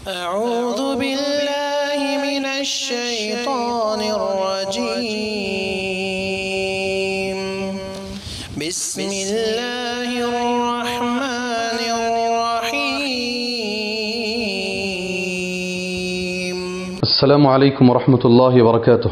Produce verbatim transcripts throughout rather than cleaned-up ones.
أعوذ بالله من الشيطان الرجيم بسم الله الرحمن الرحيم السلام عليكم ورحمة الله وبركاته.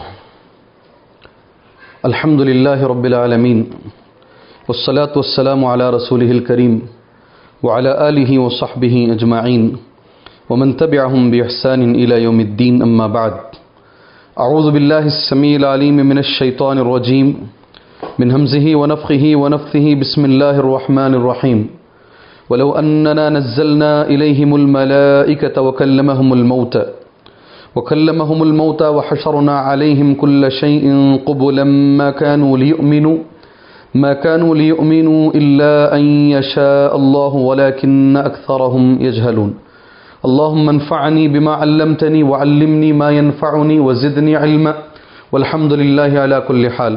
الحمد لله رب العالمين والصلاة والسلام على رسوله الكريم وعلى آله وصحبه أجمعين ومن تبعهم بإحسان إلى يوم الدين. أما بعد، أعوذ بالله السميع العليم من الشيطان الرجيم من همزه ونفخه ونفثه. بسم الله الرحمن الرحيم. ولو أننا نزلنا إليهم الملائكة وكلمهم الموتى وكلمهم الموتى وحشرنا عليهم كل شيء قبلا ما كانوا ليؤمنوا ما كانوا ليؤمنوا إلا أن يشاء الله ولكن أكثرهم يجهلون. اللهم انفعني بما علمتني وعلمني ما ينفعني وزدني علما والحمد لله على كل حال.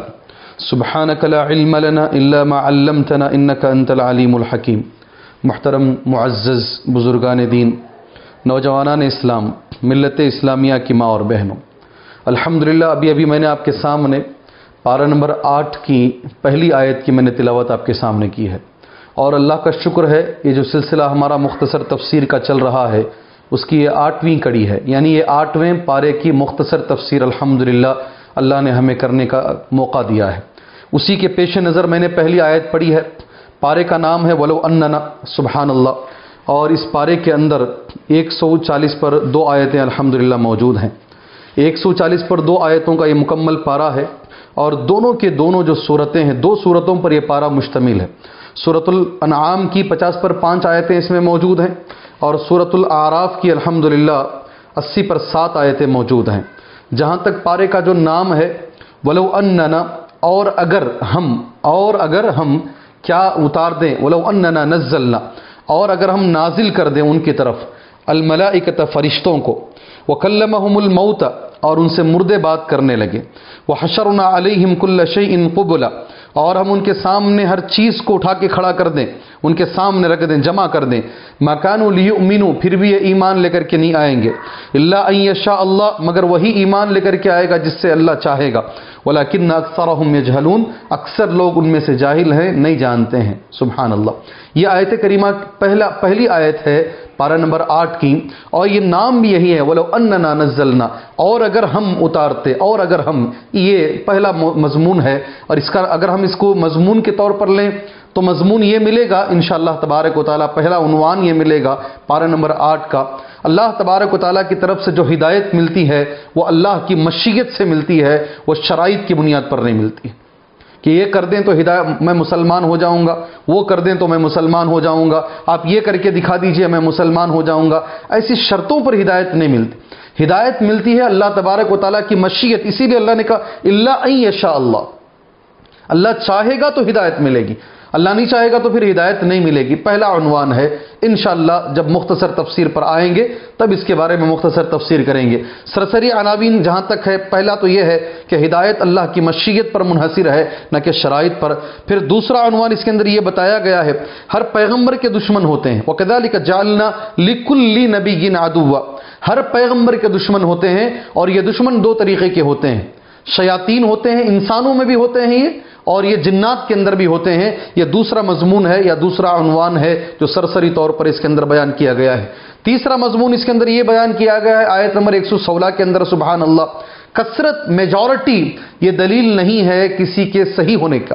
سبحانك لا علم لنا إلا ما علمتنا إنك أنت العليم الحكيم. محترم معزز بزرگان دین، نوجوانان اسلام، ملت اسلامیہ کی ماں اور بہنوں، الحمدللہ ابھی ابھی میں نے آپ کے سامنے پارہ نمبر آٹھ کی پہلی آیت کی میں نے تلاوت آپ کے سامنے کی ہے، اور اللہ کا شکر ہے یہ جو سلسلہ ہمارا مختصر تفسیر کا چل رہا ہے اس کی یہ آٹھویں کڑی ہے، یعنی یہ آٹھویں پارے کی مختصر تفسیر الحمدللہ اللہ نے ہمیں کرنے کا موقع دیا ہے۔ اسی کے پیش نظر میں نے پہلی آیت پڑھی ہے، پارے کا نام ہے ولو اننا، سبحان اللہ، اور اس پارے کے اندر ایک سو چالیس پر دو آیتیں الحمدللہ موجود ہیں۔ ایک سو چالیس پر دو آیتوں کا یہ مکمل پارہ ہے، اور دونوں کے دونوں جو صورتیں ہیں، دو صورتوں پر یہ پارہ مشتمل ہے۔ سورۃ الانعام کی پچاس پر پانچ آیتیں اس میں موجود ہیں، اور سورۃ الاعراف کی الحمدللہ اسی پر سات آیتیں موجود ہیں۔ جہاں تک پارے کا جو نام ہے ولو اننا، اور اگر ہم اور اگر ہم کیا اتار دیں، ولو اننا نزلنا، اور اگر ہم نازل کر دیں ان کی طرف الملائکۃ، فرشتوں کو، وکلمہم الموت، اور ان سے مردے بات کرنے لگے، وحشرنا علیہم کل شیء قبلا، اور ہم ان کے سامنے ہر چیز کو اٹھا کے کھڑا کر دیں، ان کے سامنے رکھ دیں، جمع کر دیں، ما کانوا لیؤمنوا، پھر بھی یہ ایمان لے کر کے نہیں آئیں گے، الا ان یشاء اللہ، مگر وہی ایمان لے کر کے آئے گا جس سے اللہ چاہے گا، ولکن اکثرهم یجہلون، اکثر لوگ ان میں سے جاہل ہیں، نہیں جانتے ہیں۔ سبحان اللہ۔ یہ آیت کریمہ پہلا پہلی آیت ہے پارہ نمبر آٹھ کی، اور یہ نام بھی یہی ہے ولو اننا نزلنا، اور اگر ہم اتارتے، اور اگر ہم، یہ پہلا مضمون ہے، اور اس کا اگر ہم اس کو مضمون کے طور پر لیں تو مضمون یہ ملے گا انشاءاللہ تبارک و تعالیٰ، پہلا عنوان یہ ملے گا پارہ نمبر آٹھ کا، اللہ تبارک و تعالیٰ کی طرف سے جو ہدایت ملتی ہے وہ اللہ کی مشیت سے ملتی ہے، وہ شرائط کی بنیاد پر نہیں ملتی کہ یہ کر دیں تو ہدایت میں مسلمان ہو جاؤں گا، وہ کر دیں تو میں مسلمان ہو جاؤں گا، آپ یہ کر کے دکھا دیجئے میں مسلمان ہو جاؤں گا۔ ایسی شرطوں پر ہدایت نہیں ملتی، ہدایت ملتی ہے اللہ تبارک و تعالیٰ کی مشیت۔ اسی لیے اللہ نے کہا الا ان یشاء اللہ، اللہ چاہے گا تو ہدایت ملے گی، اللہ نہیں چاہے گا تو پھر ہدایت نہیں ملے گی۔ پہلا عنوان ہے، انشاءاللہ جب مختصر تفسیر پر آئیں گے تب اس کے بارے میں مختصر تفسیر کریں گے۔ سرسری عناوین جہاں تک ہے، پہلا تو یہ ہے کہ ہدایت اللہ کی مشیت پر منحصر ہے نہ کہ شرائط پر۔ پھر دوسرا عنوان اس کے اندر یہ بتایا گیا ہے ہر پیغمبر کے دشمن ہوتے ہیں، وَكَذَلِكَ جَعَلْنَا لِكُلِّ نَبِيٍّ عَدُوًّا، ہر پیغمبر کے دشمن ہوتے ہیں، اور یہ دشمن دو طریقے کے ہوتے ہیں، شیاطین ہوتے ہیں، انسانوں میں بھی ہوتے ہیں یہ، اور یہ جنات کے اندر بھی ہوتے ہیں۔ یہ دوسرا مضمون ہے یا دوسرا عنوان ہے جو سرسری طور پر اس کے اندر بیان کیا گیا ہے۔ تیسرا مضمون اس کے اندر یہ بیان کیا گیا ہے آیت نمبر ایک سو سولہ کے اندر، سبحان اللہ، کثرت، میجورٹی یہ دلیل نہیں ہے کسی کے صحیح ہونے کا،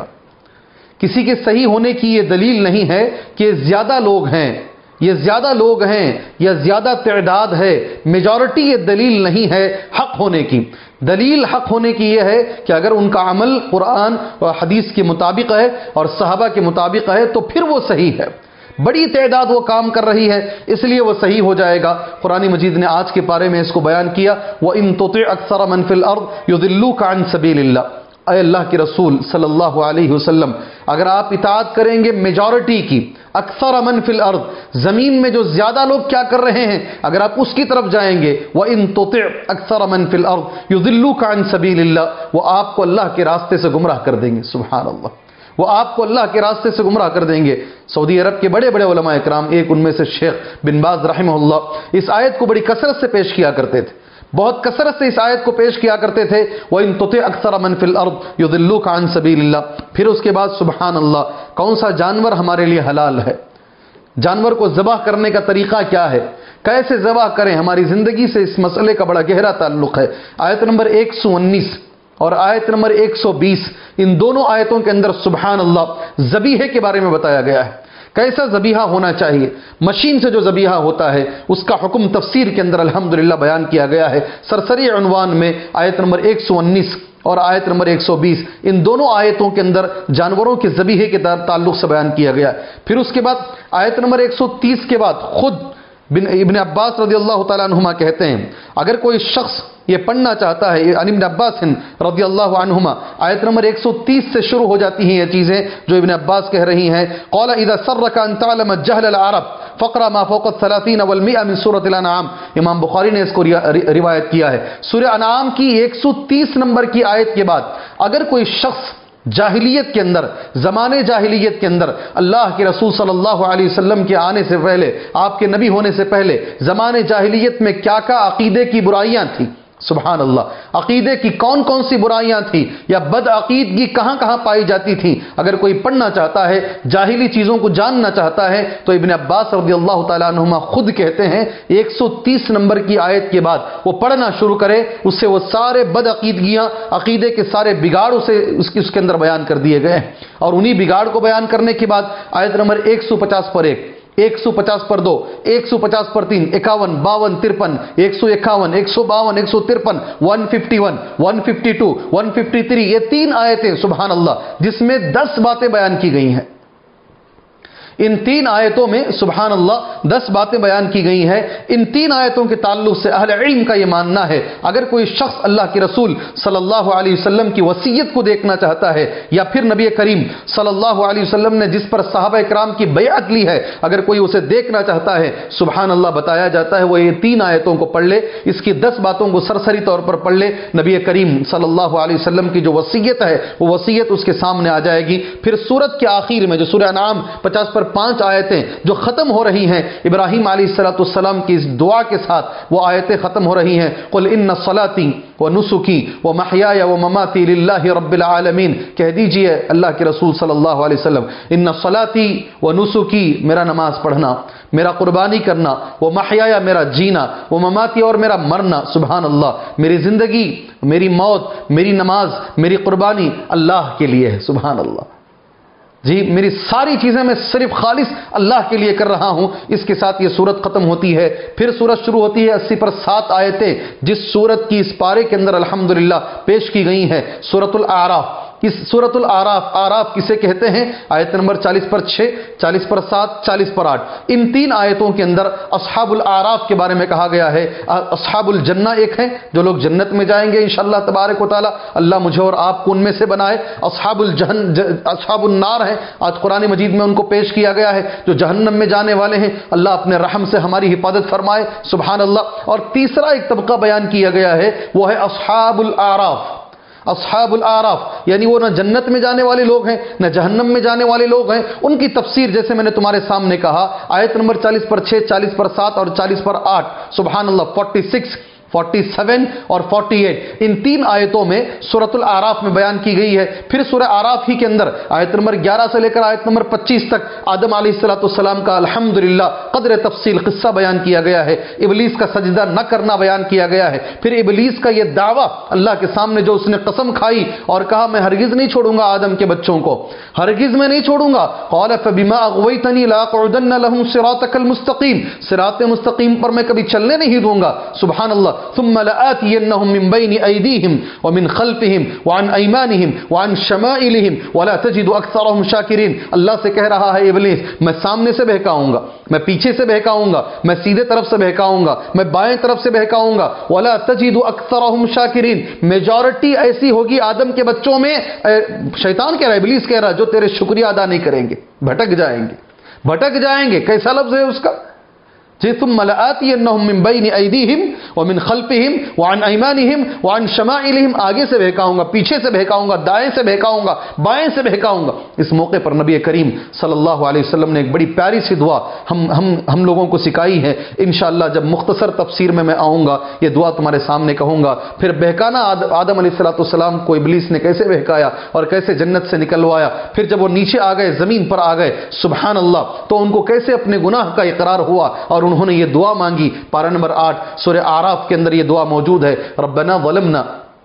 کسی کے صحیح ہونے کی یہ دلیل نہیں ہے کہ زیادہ لوگ ہیں، یہ زیادہ لوگ ہیں یا زیادہ تعداد ہے، میجورٹی یہ دلیل نہیں ہے حق ہونے کی۔ دلیل حق ہونے کی یہ ہے کہ اگر ان کا عمل قرآن اور حدیث کے مطابق ہے اور صحابہ کے مطابق ہے تو پھر وہ صحیح ہے۔ بڑی تعداد وہ کام کر رہی ہے اس لیے وہ صحیح ہو جائے گا۔ قرآن مجید نے آج کے پارے میں اس کو بیان کیا، وَإِن تُطِعْ أَكْثَرَ مَنْ فِي الْأَرْضِ يُضِلُّوكَ عَنْ سَبِيلِ اللَّهِ، اے اللہ کے رسول صلی اللہ علیہ وسلم، اگر آپ اطاعت کریں گے میجورٹی کی، اکثر من فی الارض، زمین میں جو زیادہ لوگ کیا کر رہے ہیں، اگر آپ اس کی طرف جائیں گے، وَإِن تُطِعْ أَكْثَرَ مَنْ فِي الْأَرْضِ يُضِلُّوكَ عَنْ سَبِيلِ اللَّهِ، وہ آپ کو اللہ کے راستے سے گمراہ کر دیں گے۔ سبحان اللہ۔ وہ آپ کو اللہ کے راستے سے گمراہ کر دیں گے۔ سعودی عرب کے بڑے بڑے علماء کرام، ایک ان میں سے شیخ بن باز رحمہ اللہ، اس آیت کو بڑی کثرت سے پیش کیا کرتے تھے، بہت کثرت سے اس آیت کو پیش کیا کرتے تھے، وَإِن تُطِعْ أَكْثَرَ مَنْ فِي الْأَرْضِ يُضِلُّوكَ عَنْ سَبِيلِ اللَّهِ۔ پھر اس کے بعد سبحان اللہ، کون سا جانور ہمارے لیے حلال ہے، جانور کو ذبح کرنے کا طریقہ کیا ہے، کیسے ذبح کریں، ہماری زندگی سے اس مسئلے کا بڑا گہرا تعلق ہے۔ آیت نمبر ایک سو انیس اور آیت نمبر ایک سو بیس، ان دونوں آیتوں کے اندر سبحان اللہ ذبیحے کے بارے میں بتایا گیا ہے، کیسا ذبیحہ ہونا چاہیے، مشین سے جو ذبیحہ ہوتا ہے اس کا حکم تفسیر کے اندر الحمدللہ بیان کیا گیا ہے۔ سرسری عنوان میں آیت نمبر ایک سو انیس اور آیت نمبر ایک سو بیس، ان دونوں آیتوں کے اندر جانوروں کے ذبیحے کے تعلق سے بیان کیا گیا ہے۔ پھر اس کے بعد آیت نمبر ایک سو تیس کے بعد خود بن ابن عباس رضی اللہ تعالیٰ عنہما کہتے ہیں، اگر کوئی شخص یہ پڑھنا چاہتا ہے، عن ابن عباس رضی اللہ عنہما، آیت نمبر ایک سو تیس سے شروع ہو جاتی ہیں یہ چیزیں جو ابن عباس کہہ رہی ہیں۔ قال اذا سرك ان تعلم جهل العرب فقرا ما فوق الثلاثين والمئة من سورة الانعام۔ امام بخاری نے اس کو روایت کیا ہے۔ سورہ انعام کی ایک سو تیس نمبر کی آیت کے بعد اگر کوئی شخص جاہلیت کے اندر، زمانے جاہلیت کے اندر، اللہ کے رسول صلی اللہ علیہ وسلم کے آنے سے پہلے، آپ کے نبی ہونے سے پہلے زمانے جاہلیت میں کیا کیا عقیدے کی برائیاں تھیں، سبحان اللہ، عقیدے کی کون کون سی برائیاں تھیں یا بد عقیدگی کہاں کہاں پائی جاتی تھی، اگر کوئی پڑھنا چاہتا ہے، جاہلی چیزوں کو جاننا چاہتا ہے، تو ابن عباس رضی اللہ تعالیٰ عنہما خود کہتے ہیں ایک سو تیس نمبر کی آیت کے بعد وہ پڑھنا شروع کرے، اس سے وہ سارے بد عقیدگیاں، عقیدے کے سارے بگاڑ اسے اس کے اس کے اندر بیان کر دیے گئے ہیں۔ اور انہی بگاڑ کو بیان کرنے کے بعد آیت نمبر ایک سو پچاس پر ایک، ایک سو پچاس پر دو، ایک سو پچاس پر تین، اکاون، باون، ترپن، ایک سو اکاون، ایک سو باون، ایک سو ترپن، one fifty one, one fifty two, one fifty three, یہ تین آیتیں سبحان اللہ جس میں دس باتیں بیان کی گئی ہیں۔ ان تین آیتوں میں سبحان اللہ دس باتیں بیان کی گئی ہیں۔ ان تین آیتوں کے تعلق سے اہل علم کا یہ ماننا ہے، اگر کوئی شخص اللہ کے رسول صلی اللہ علیہ وسلم کی وصیت کو دیکھنا چاہتا ہے، یا پھر نبی کریم صلی اللہ علیہ وسلم نے جس پر صحابہ کرام کی بیعت لی ہے، اگر کوئی اسے دیکھنا چاہتا ہے، سبحان اللہ بتایا جاتا ہے وہ یہ تین آیتوں کو پڑھ لے، اس کی دس باتوں کو سرسری طور پر پڑھ لے، نبی کریم صلی اللہ علیہ وسلم کی جو وصیت ہے وہ وصیت اس کے سامنے آ جائے گی۔ پھر سورت کے آخر میں جو سورہ انعام پچاس پر پانچ آیتیں جو ختم ہو رہی ہیں، ابراہیم علیہ الصلوۃ والسلام کی اس دعا کے ساتھ وہ آیتیں ختم ہو رہی ہیں، قل ان صلاتی ونسکی ومحیای ومماتی للہ رب العالمین، کہہ دیجئے اللہ کے رسول صلی اللہ علیہ وسلم، ان صلاتی ونسکی میرا نماز پڑھنا، میرا قربانی کرنا، ومحیای میرا جینا، ومماتی اور میرا مرنا، سبحان اللہ میری زندگی، میری موت، میری نماز، میری قربانی اللہ کے لیے ہے، سبحان اللہ، جی میری ساری چیزیں میں صرف خالص اللہ کے لیے کر رہا ہوں۔ اس کے ساتھ یہ سورت ختم ہوتی ہے۔ پھر سورت شروع ہوتی ہے، اسی پر سات آیتیں جس سورت کی اس پارے کے اندر الحمدللہ پیش کی گئی ہیں، سورت الاعراف۔ اس سورت الاعراف، اعراف کسے کہتے ہیں؟ آیت نمبر چالیس پر چھ، چالیس پر سات، چالیس پر آٹھ، ان تین آیتوں کے اندر اصحاب الاعراف کے بارے میں کہا گیا ہے۔ اصحاب الجنہ ایک ہیں جو لوگ جنت میں جائیں گے انشاءاللہ تبارک و تعالی، اللہ مجھے اور آپ کو ان میں سے بنائے۔ اصحاب الجہن اصحاب النار ہیں، آج قرآن مجید میں ان کو پیش کیا گیا ہے جو جہنم میں جانے والے ہیں، اللہ اپنے رحم سے ہماری حفاظت فرمائے، سبحان اللہ۔ اور تیسرا ایک طبقہ بیان کیا گیا ہے، وہ ہے اصحاب الاعراف۔ اصحاب الاعراف یعنی وہ نہ جنت میں جانے والے لوگ ہیں نہ جہنم میں جانے والے لوگ ہیں۔ ان کی تفسیر جیسے میں نے تمہارے سامنے کہا، آیت نمبر چالیس پر چھ، چالیس پر سات اور چالیس پر آٹھ، سبحان اللہ، فورٹی سکس، فورٹی سیون اور فورٹی ایٹ، ان تین آیتوں میں سورۃ الاعراف میں بیان کی گئی ہے۔ پھر سورہ اعراف ہی کے اندر آیت نمبر گیارہ سے لے کر آیت نمبر پچیس تک آدم علیہ الصلوۃ والسلام کا الحمدللہ قدر تفصیل قصہ بیان کیا گیا ہے، ابلیس کا سجدہ نہ کرنا بیان کیا گیا ہے، پھر ابلیس کا یہ دعویٰ اللہ کے سامنے جو اس نے قسم کھائی اور کہا میں ہرگز نہیں چھوڑوں گا آدم کے بچوں کو، ہرگز میں نہیں چھوڑوں گا، قال فبما اغويتني لاقعدن لهم صراطك المستقيم، صراط مستقیم پر میں کبھی چلنے نہیں دوں گا، سبحان اللہ، ثم لآتينهم من بين أيديهم ومن خلفهم وعن أيمانهم وعن شمائلهم ولا تجد أكثرهم شاكرين۔ اللہ سے کہہ رہا ہے ابلیس میں سامنے سے بہکاؤں گا، میں پیچھے سے بہکاؤں گا، میں سیدھے طرف سے بہکاؤں گا، میں بائیں طرف سے بہکاؤں گا، ولا تجد أكثرهم شاكرين، میجورٹی ایسی ہوگی آدم کے بچوں میں، شیطان کہہ رہا ہے، ابلیس کہہ رہا ہے، جو تیرے شکریہ ادا نہیں کریں گے، بھٹک جائیں گے، بھٹک جائیں گے۔ کیسا لفظ ہے اس کا؟ ثم لآتینہم من بین ایدیہم ومن خلفہم وعن ایمانہم وعن شمائلہم، آگے سے بہکاؤں گا، پیچھے سے بہکاؤں گا، دائیں سے بہکاؤں گا، بائیں سے بہکاؤں گا۔ اس موقع پر نبی کریم صلی اللہ علیہ وسلم نے ایک بڑی پیاری سی دعا ہم ہم ہم لوگوں کو سکھائی ہے۔ انشاءاللہ جب مختصر تفسیر میں میں آؤں گا یہ دعا تمہارے سامنے کہوں گا۔ پھر بہکانا آدم علیہ السلام کو ابلیس نے کیسے بہکایا اور کیسے جنت سے نکلوایا، پھر جب وہ نیچے آ گئے، زمین پر آ گئے، سبحان اللہ، تو ان کو کیسے اپنے گناہ کا اقرار ہوا اور انہوں نے یہ دعا مانگی۔ پارہ نمبر آٹھ سورہ اعراف کے اندر یہ دعا موجود ہے، ربنا ظلمنا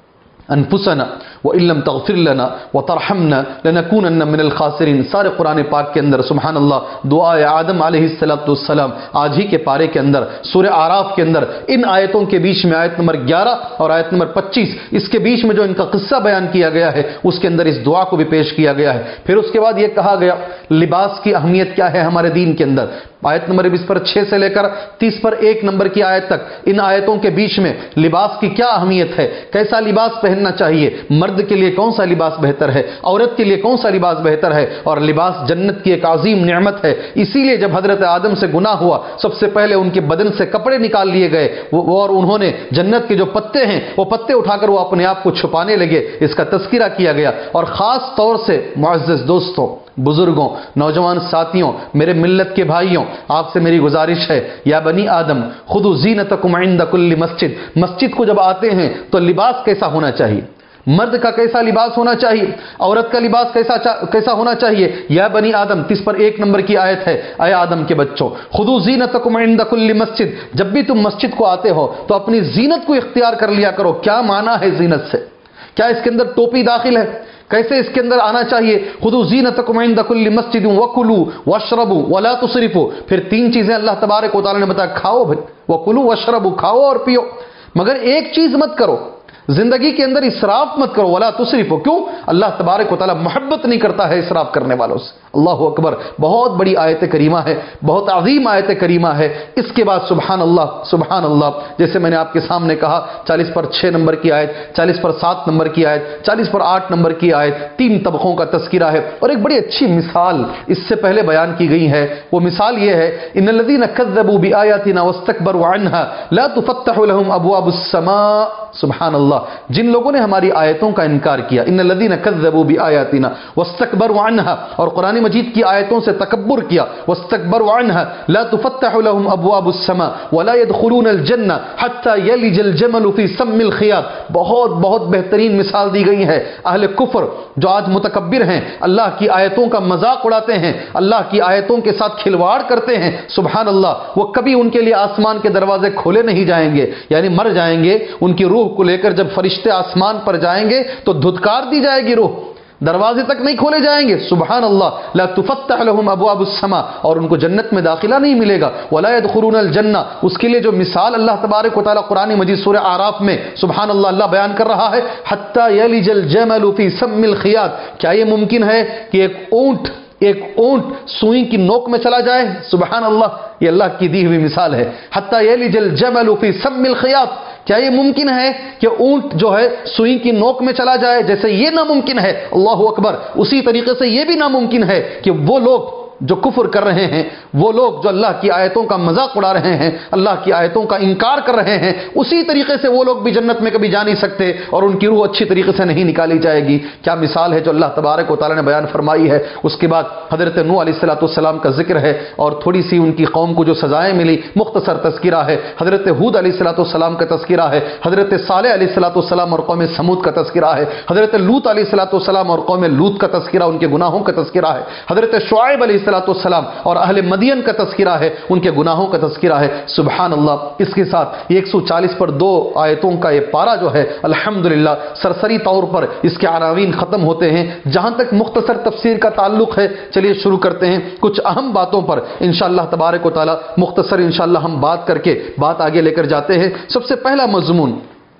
انفسنا وَإِن لَّمْ تَغْفِرْ لَنَا وَتَرْحَمْنَا لَنَكُونَنَّ مِنَ الْخَاسِرِينَ۔ سارے قرآن پاک کے اندر سبحان اللہ دعائے آدم علیہ السلام آج ہی کے پارے کے اندر سورہ اعراف کے اندر ان آیتوں کے بیچ میں آیت نمبر گیارہ اور آیت نمبر پچیس، اس کے بیچ میں جو ان کا قصہ بیان کیا گیا ہے اس کے اندر اس دعا کو بھی پیش کیا گیا ہے۔ پھر اس کے بعد یہ کہا گیا لباس کی اہمیت کیا ہے ہمارے دین کے اندر، آیت نمبر بیس پر چھ سے لے کر تیس پر ایک نمبر کی آیت تک ان آیتوں کے بیچ میں لباس کی کیا اہمیت ہے، کیسا لباس پہننا چاہیے، مرد کے لیے کون سا لباس بہتر ہے، عورت کے لیے کون سا لباس بہتر ہے، اور لباس جنت کی ایک عظیم نعمت ہے۔ اسی لیے جب حضرت آدم سے گناہ ہوا سب سے پہلے ان کے بدن سے کپڑے نکال لیے گئے اور انہوں نے جنت کے جو پتے ہیں وہ پتے اٹھا کر وہ اپنے آپ کو چھپانے لگے، اس کا تذکرہ کیا گیا۔ اور خاص طور سے معزز دوستوں، بزرگوں، نوجوان ساتھیوں، میرے ملت کے بھائیوں، آپ سے میری گزارش ہے، یا بنی آدم خذوا زینتکم عند کل مسجد، مسجد کو جب آتے ہیں تو لباس کیسا ہونا چاہیے، مرد کا کیسا لباس ہونا چاہیے، عورت کا لباس کیسا کیسا ہونا چاہیے، یا بنی آدم تیس پر ایک نمبر کی آیت ہے، اے آدم کے بچوں خذوا زینتکم عند کل مسجد، جب بھی تم مسجد کو آتے ہو تو اپنی زینت کو اختیار کر لیا کرو۔ کیا معنی ہے زینت سے؟ کیا اس کے اندر ٹوپی داخل ہے؟ کیسے اس کے اندر آنا چاہیے؟ خذوا زینتکم عند کل مسجد وکلوا واشربوا ولا تسرفوا۔ پھر تین چیزیں اللہ تبارک و تعالی نے بتایا، کھاؤ بھائی، وکلوا واشربوا، کھاؤ اور پیو، مگر ایک چیز مت کرو، زندگی کے اندر اسراف مت کرو، ولا تسرفوا۔ کیوں؟ اللہ تبارک و تعالی محبت نہیں کرتا ہے اسراف کرنے والوں سے۔ اللہ اکبر، بہت بڑی آیت کریمہ ہے، بہت عظیم آیت کریمہ ہے۔ اس کے بعد سبحان اللہ سبحان اللہ، جیسے میں نے آپ کے سامنے کہا چالیس پر چھ نمبر کی آیت، چالیس پر سات نمبر کی آیت، چالیس پر آٹھ نمبر کی آیت، تین طبقوں کا تذکرہ ہے۔ اور ایک بڑی اچھی مثال اس سے پہلے بیان کی گئی ہے، وہ مثال یہ ہے، ان الذین کذبوا بآیاتنا واستکبروا عنها لا تفتح لهم ابواب السماء۔ سبحان اللہ، جن لوگوں نے ہماری آیتوں کا انکار کیا، ان الذین کذبوا بآیاتنا واستکبروا عنها، اور قرآن مجید کی آیتوں سے تکبر کیا، واستکبروا عنها لا تفتح لهم ابواب السماء ولا يدخلون الجنہ حتى يلج الجمل في سم الخياط۔ بہت بہت بہترین مثال دی گئی ہے۔ اہل کفر جو آج متکبر ہیں، اللہ کی آیتوں کا مذاق اڑاتے ہیں، اللہ کی آیتوں کے ساتھ کھلواڑ کرتے ہیں، سبحان اللہ، وہ کبھی ان کے لیے آسمان کے دروازے کھولے نہیں جائیں گے، یعنی مر جائیں گے، ان کی روح کو لے کر جب فرشتے آسمان پر جائیں گے تو دھتکار دی جائے گی، روح دروازے تک نہیں کھولے جائیں گے، سبحان اللہ، لا تفتح لهم ابواب السماء، اور ان کو جنت میں داخلہ نہیں ملے گا، ولا يدخلون الجنہ۔ اس کے لیے جو مثال اللہ تبارک و تعالی قرآن مجید سورہ اعراف میں سبحان اللہ اللہ بیان کر رہا ہے، حتی یلج الجمل فی سم الخیاط، کیا یہ ممکن ہے کہ ایک اونٹ ایک اونٹ سوئی کی نوک میں چلا جائے؟ سبحان اللہ، یہ اللہ کی دی ہوئی مثال ہے، حتی یلج الجمل فی سم الخیاط۔ کیا یہ ممکن ہے کہ اونٹ جو ہے سوئی کی نوک میں چلا جائے؟ جیسے یہ ناممکن ہے، اللہ اکبر، اسی طریقے سے یہ بھی ناممکن ہے کہ وہ لوگ جو کفر کر رہے ہیں، وہ لوگ جو اللہ کی آیتوں کا مذاق اڑا رہے ہیں، اللہ کی آیتوں کا انکار کر رہے ہیں، اسی طریقے سے وہ لوگ بھی جنت میں کبھی جا نہیں سکتے اور ان کی روح اچھی طریقے سے نہیں نکالی جائے گی۔ کیا مثال ہے جو اللہ تبارک و تعالی نے بیان فرمائی ہے۔ اس کے بعد حضرت نوح علیہ الصلوۃ والسلام کا ذکر ہے اور تھوڑی سی ان کی قوم کو جو سزائیں ملی، مختصر تذکرہ ہے۔ حضرت ہود علیہ الصلوۃ والسلام کا تذکرہ ہے، حضرت صالح علیہ الصلوۃ والسلام اور قوم سمود کا تذکرہ ہے، حضرت لوط علیہ الصلوۃ والسلام اور قوم لوط کا تذکرہ، ان کے گناہوں کا تذکرہ ہے، حضرت شعیب علیہ الصلوۃ والسلام اور اہل مدین کا تذکرہ ہے، ان کے گناہوں کا تذکرہ ہے، سبحان اللہ۔ اس کے ساتھ ایک سو چالیس پر دو آیتوں کا یہ پارہ جو ہے الحمدللہ سرسری طور پر اس کے عناوین ختم ہوتے ہیں۔ جہاں تک مختصر تفسیر کا تعلق ہے، چلیے شروع کرتے ہیں کچھ اہم باتوں پر انشاءاللہ تبارک و تعالی، مختصر انشاءاللہ ہم بات کر کے بات آگے لے کر جاتے ہیں۔ سب سے پہلا مضمون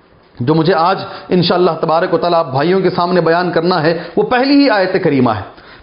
جو مجھے آج انشاءاللہ تبارک و تعالی آپ بھائیوں کے سامنے بیان کرنا ہے وہ پہلی ہی آیت کریمہ ہے۔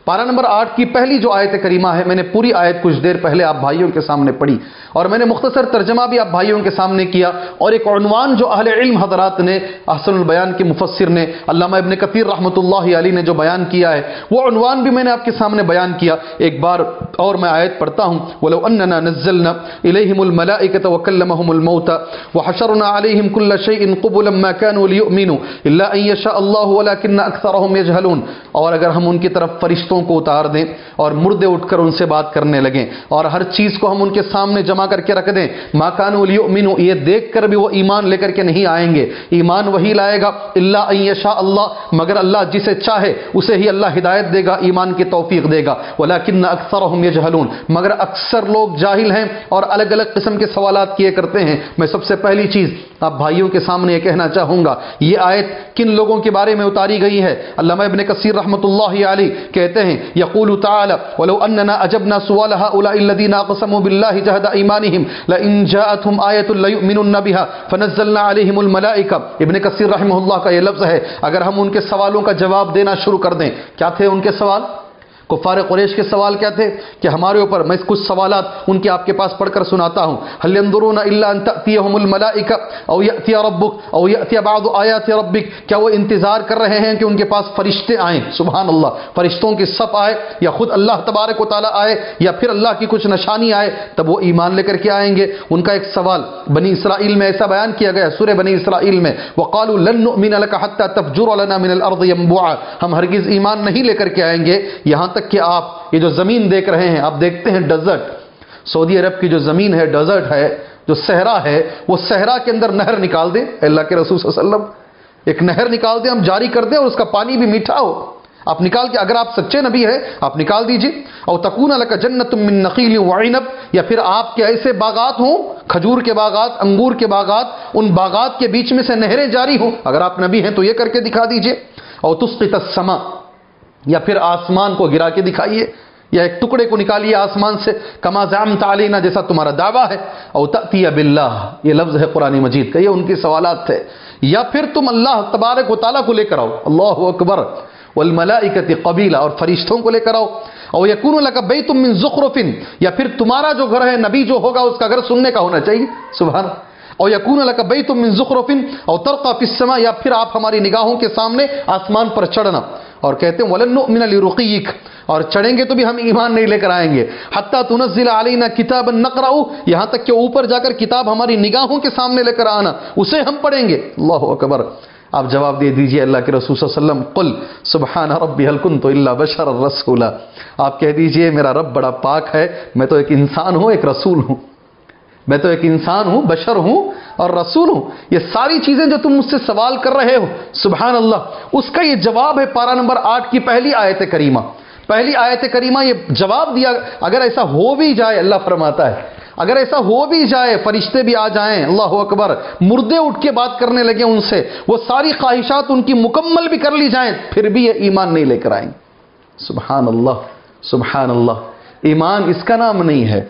پارہ نمبر آٹھ کی پہلی جو آیت کریمہ ہے، میں نے پوری آیت کچھ دیر پہلے آپ بھائیوں کے سامنے پڑھی اور میں نے مختصر ترجمہ بھی آپ بھائیوں کے سامنے کیا، اور ایک عنوان جو اہل علم حضرات نے، احسن البیان کے مفسر نے، علامہ ابن کثیر رحمۃ اللہ علیہ نے جو بیان کیا ہے، وہ عنوان بھی میں نے آپ کے سامنے بیان کیا۔ ایک بار اور میں آیت پڑھتا ہوں، وَلَوْ أَنَّنَا نَزَّلْنَا إِلَيْهِمُ الْمَلَائِكَةَ وَكَلَّمَهُمُ الْمَوْتَى وَحَشَرْنَا عَلَيْهِمْ كُلَّ شَيْءٍ قُبُلًا مَا كَانُوا لِيُؤْمِنُوا إِلَّا أَن يَشَاءَ اللَّهُ وَلَكِنَّ أَكْثَرَهُمْ يَجْهَلُونَ۔ اور اگر ہم ان کی طرف فرشتوں کو اتار دیں اور مردے اٹھ کر ان سے بات کرنے لگیں اور ہر چیز کو ہم ان کے سامنے جمع کر کے رکھ دیں، ما كانوا ليؤمنوا، یہ دیکھ کر بھی وہ ایمان لے کر کے نہیں آئیں گے، ایمان وہی لائے گا الا ان یشاء اللہ، مگر اللہ جسے چاہے اسے ہی اللہ ہدایت دے گا، ایمان کی توفیق دے گا، ولکن اکثرهم یجہلون، مگر اکثر لوگ جاہل ہیں اور الگ الگ قسم کے سوالات کیے کرتے ہیں۔ میں سب سے پہلی چیز آپ بھائیوں کے سامنے یہ کہنا چاہوں گا، یہ آیت کن لوگوں کے بارے میں اتاری گئی ہے؟ علامہ ابن کثیر رحمۃ اللہ علیہ کہتے ہیں، یقول تعالی ولو اننا اجبنا سؤال هؤلاء الذين اقسموا بالله جهد ایمانهم لئن جاءتهم آیۃ لیؤمنن بها فنزلنا عليهم الملائکہ۔ ابن کثیر رحمہ اللہ کا یہ لفظ ہے، اگر ہم ان کے سوالوں کا جواب دینا شروع کر دیں، کیا تھے ان کے سوال؟ کفار قریش کے سوال کیا تھے کہ ہمارے اوپر، میں کچھ سوالات ان کے آپ کے پاس پڑھ کر سناتا ہوں۔ هل ينظرون الا ان تأتيهم الملائکہ او یأتی ربک او یأتی بعض آیات ربک، کیا وہ انتظار کر رہے ہیں کہ ان کے پاس فرشتے آئیں، سبحان اللہ، فرشتوں کی صف آئے، یا خود اللہ تبارک و تعالی آئے، یا پھر اللہ کی کچھ نشانی آئے تب وہ ایمان لے کر کے آئیں گے؟ ان کا ایک سوال بنی اسرائیل میں ایسا بیان کیا گیا، سورہ بنی اسرائیل میں، وقالوا لن نؤمن لك حتى تفجر لنا من الارض ينبوعا، ہم ہرگز ایمان نہیں لے کر کے آئیں گے یہاں تک کہ آپ یہ جو زمین دیکھ رہے ہیں، آپ دیکھتے ہیں ڈیزرٹ، سعودی عرب کی جو زمین ہے، ڈیزرٹ ہے، جو صحرا ہے، وہ صحرا کے اندر نہر نکال دیں، اللہ کے رسول صلی اللہ علیہ وسلم ایک نہر نکال دیں، ہم جاری کر دیں اور اس کا پانی بھی میٹھا ہو، آپ نکال کے، اگر آپ سچے نبی ہیں آپ نکال دیجئے۔ او تکون لک جنت من نخیل وعنب، یا پھر آپ کے ایسے باغات ہوں، کھجور کے باغات، انگور کے باغات، ان باغات کے بیچ میں سے نہریں جاری ہوں، اگر آپ نبی ہیں تو یہ کر کے دکھا دیجئے۔ او تسقط السماء، یا پھر آسمان کو گرا کے دکھائیے، یا ایک ٹکڑے کو نکالیے آسمان سے، کما زعمت علینا، جیسا تمہارا دعویٰ ہے۔ او تأتی باللہ، یہ لفظ ہے قرآن مجید کا، یہ ان کے سوالات تھے، یا پھر تم اللہ تبارک و تعالیٰ کو لے کر آؤ، اللہ اکبر، والملائکۃ قبیلہ، اور فرشتوں کو لے کر آؤ۔ او یکون لک بیت من زخرف، یا پھر تمہارا جو گھر ہے، نبی جو ہوگا اس کا گھر سننے کا ہونا چاہیے، سبحان اللہ۔ او یکون لک بیت من زخرف او ترقى فی السماء، یا پھر آپ ہماری نگاہوں کے سامنے آسمان پر چڑھنا، اور کہتے ہیں ولن نؤمن لرقیک، اور چڑھیں گے تو بھی ہم ایمان نہیں لے کر آئیں گے، حتی تنزل علینا کتابا نقرأ، یہاں تک کہ اوپر جا کر کتاب ہماری نگاہوں کے سامنے لے کر آنا، اسے ہم پڑھیں گے، اللہ اکبر۔ آپ جواب دے دیجئے اللہ کے رسول صلی اللہ علیہ وسلم، قل سبحان ربی هل كنت الا بشرا رسولا، آپ کہہ دیجئے میرا رب بڑا پاک ہے، میں تو ایک انسان ہوں، ایک رسول ہوں، میں تو ایک انسان ہوں، بشر ہوں اور رسول ہوں، یہ ساری چیزیں جو تم مجھ سے سوال کر رہے ہو، سبحان اللہ، اس کا یہ جواب ہے پارہ نمبر آٹھ کی پہلی آیت کریمہ۔ پہلی آیت کریمہ یہ جواب دیا، اگر ایسا ہو بھی جائے، اللہ فرماتا ہے اگر ایسا ہو بھی جائے، فرشتے بھی آ جائیں، اللہ اکبر، مردے اٹھ کے بات کرنے لگے ان سے، وہ ساری خواہشات ان کی مکمل بھی کر لی جائیں، پھر بھی یہ ایمان نہیں لے کر آئیں، سبحان اللہ، سبحان اللہ۔ ایمان اس کا نام نہیں ہے،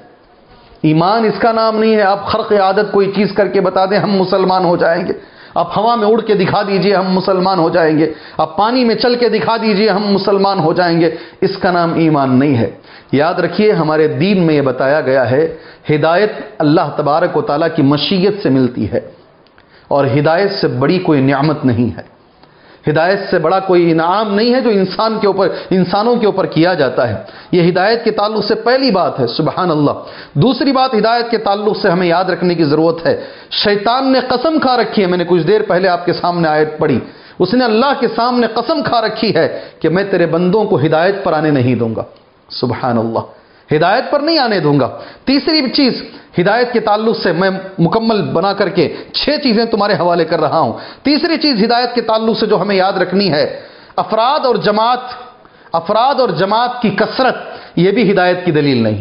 ایمان اس کا نام نہیں ہے آپ خرق عادت کوئی چیز کر کے بتا دیں ہم مسلمان ہو جائیں گے، آپ ہوا میں اڑ کے دکھا دیجئے ہم مسلمان ہو جائیں گے، آپ پانی میں چل کے دکھا دیجئے ہم مسلمان ہو جائیں گے، اس کا نام ایمان نہیں ہے۔ یاد رکھیے ہمارے دین میں یہ بتایا گیا ہے، ہدایت اللہ تبارک و تعالیٰ کی مشیت سے ملتی ہے، اور ہدایت سے بڑی کوئی نعمت نہیں ہے، ہدایت سے بڑا کوئی انعام نہیں ہے جو انسان کے اوپر، انسانوں کے اوپر کیا جاتا ہے۔ یہ ہدایت کے تعلق سے پہلی بات ہے، سبحان اللہ۔ دوسری بات ہدایت کے تعلق سے ہمیں یاد رکھنے کی ضرورت ہے، شیطان نے قسم کھا رکھی ہے، میں نے کچھ دیر پہلے آپ کے سامنے آیت پڑھی، اس نے اللہ کے سامنے قسم کھا رکھی ہے کہ میں تیرے بندوں کو ہدایت پر آنے نہیں دوں گا، سبحان اللہ، ہدایت پر نہیں آنے دوں گا۔ تیسری چیز ہدایت کے تعلق سے میں مکمل بنا کر کے چھ چیزیں تمہارے حوالے کر رہا ہوں۔ تیسری چیز ہدایت کے تعلق سے جو ہمیں یاد رکھنی ہے، افراد اور جماعت، افراد اور جماعت کی کثرت یہ بھی ہدایت کی دلیل نہیں۔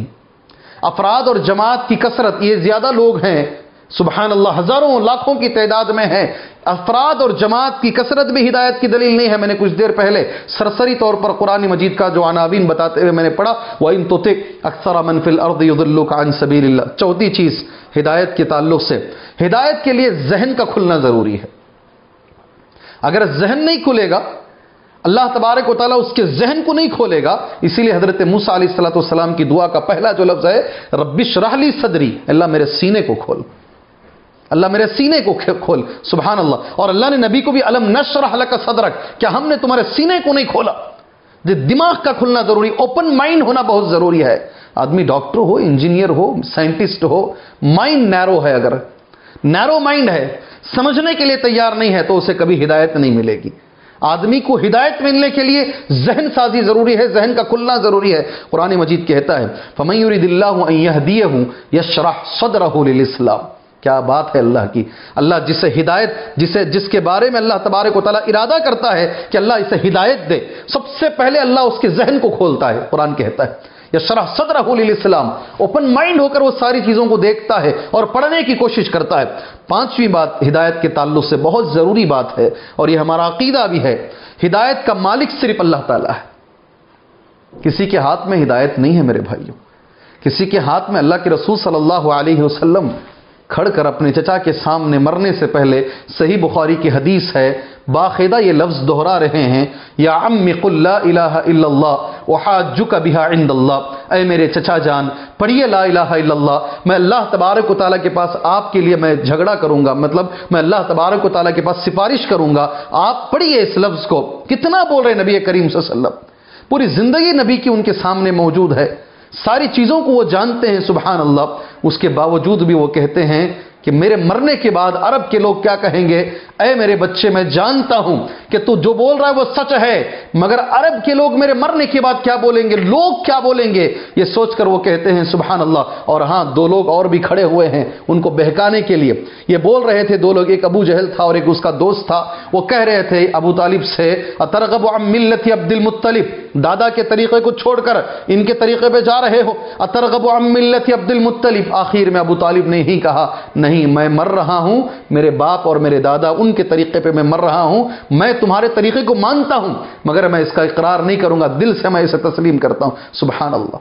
افراد اور جماعت کی کثرت، یہ زیادہ لوگ ہیں، سبحان اللہ، ہزاروں لاکھوں کی تعداد میں ہیں، افراد اور جماعت کی کثرت بھی ہدایت کی دلیل نہیں ہے۔ میں نے کچھ دیر پہلے سرسری طور پر قرآن مجید کا جو عناوین بتاتے ہوئے میں نے پڑھا، وَإِن تُطِعْ أَكْثَرَ مَنْ فِي الْأَرْضِ يُضِلُّوكَ عَنْ سَبِيلِ اللَّهِ۔ چوتھی چیز ہدایت کے تعلق سے، ہدایت کے لیے ذہن کا کھلنا ضروری ہے۔ اگر ذہن نہیں کھلے گا، اللہ تبارک و تعالیٰ اس کے ذہن کو نہیں کھولے گا. اسی لیے حضرت موسیٰ علیہ الصلوۃ والسلام کی دعا کا پہلا جو لفظ ہے رب اشرح لی صدری، اللہ میرے سینے کو کھول، اللہ میرے سینے کو کھول. سبحان اللہ. اور اللہ نے نبی کو بھی الم نشرح لک صدرک، کیا ہم نے تمہارے سینے کو نہیں کھولا؟ دماغ کا کھلنا ضروری، اوپن مائنڈ ہونا بہت ضروری ہے. آدمی ڈاکٹر ہو، انجینئر ہو، سائنٹسٹ ہو، مائنڈ نیرو ہے، اگر نیرو مائنڈ ہے، سمجھنے کے لیے تیار نہیں ہے تو اسے کبھی ہدایت نہیں ملے گی. آدمی کو ہدایت ملنے کے لیے ذہن سازی ضروری ہے، ذہن کا کھلنا ضروری ہے. قرآن مجید کہتا ہے فَمَن يُرِدِ اللَّهُ أَن يَهْدِيَهُ يَشْرَحْ صَدْرَهُ لِلْإِسْلَامِ. کیا بات ہے اللہ کی. اللہ جسے ہدایت جسے جس کے بارے میں اللہ تبارک و تعالیٰ ارادہ کرتا ہے کہ اللہ اسے ہدایت دے، سب سے پہلے اللہ اس کے ذہن کو کھولتا ہے. قرآن کہتا ہے یشرح صدرہ للاسلام، اوپن مائنڈ ہو کر وہ ساری چیزوں کو دیکھتا ہے اور پڑھنے کی کوشش کرتا ہے. پانچویں بات ہدایت کے تعلق سے بہت ضروری بات ہے اور یہ ہمارا عقیدہ بھی ہے، ہدایت کا مالک صرف اللہ تعالیٰ ہے. کسی کے ہاتھ میں ہدایت نہیں ہے میرے بھائیوں. کسی کے ہاتھ میں اللہ کے رسول صلی اللہ علیہ وسلم کھڑ کر اپنے چچا کے سامنے مرنے سے پہلے، صحیح بخاری کی حدیث ہے، باقاعدہ یہ لفظ دہرا رہے ہیں یا عمی قل لا الہ الا اللہ وحاجک بہا عند اللہ. اے میرے چچا جان پڑھیے لا الہ الا اللہ، میں اللہ تبارک و تعالیٰ کے پاس آپ کے لیے میں جھگڑا کروں گا، مطلب میں اللہ تبارک و تعالیٰ کے پاس سفارش کروں گا. آپ پڑھیے اس لفظ کو. کتنا بول رہے نبی کریم صلی اللہ علیہ وسلم، پوری زندگی نبی کی ان کے سامنے موجود ہے، ساری چیزوں کو وہ جانتے ہیں. سبحان اللہ. اس کے باوجود بھی وہ کہتے ہیں کہ میرے مرنے کے بعد عرب کے لوگ کیا کہیں گے؟ اے میرے بچے میں جانتا ہوں کہ تو جو بول رہا ہے وہ سچ ہے، مگر عرب کے لوگ میرے مرنے کے بعد کیا بولیں گے، لوگ کیا بولیں گے، یہ سوچ کر وہ کہتے ہیں سبحان اللہ. اور ہاں دو لوگ اور بھی کھڑے ہوئے ہیں ان کو بہکانے کے لیے. یہ بول رہے تھے دو لوگ، ایک ابو جہل تھا اور ایک اس کا دوست تھا. وہ کہہ رہے تھے ابو طالب سے اترغب عن ملت عبد المطلب، دادا کے طریقے کو چھوڑ کر ان کے طریقے پہ جا رہے ہو. اترغب عن ملت عبد المطلب. آخر میں ابو طالب نے ہی کہا نہیں، میں مر رہا ہوں، میرے باپ اور میرے دادا ان کے طریقے پہ میں مر رہا ہوں، میں تمہارے طریقے کو مانتا ہوں مگر میں اس کا اقرار نہیں کروں گا، دل سے میں اسے تسلیم کرتا ہوں. سبحان اللہ.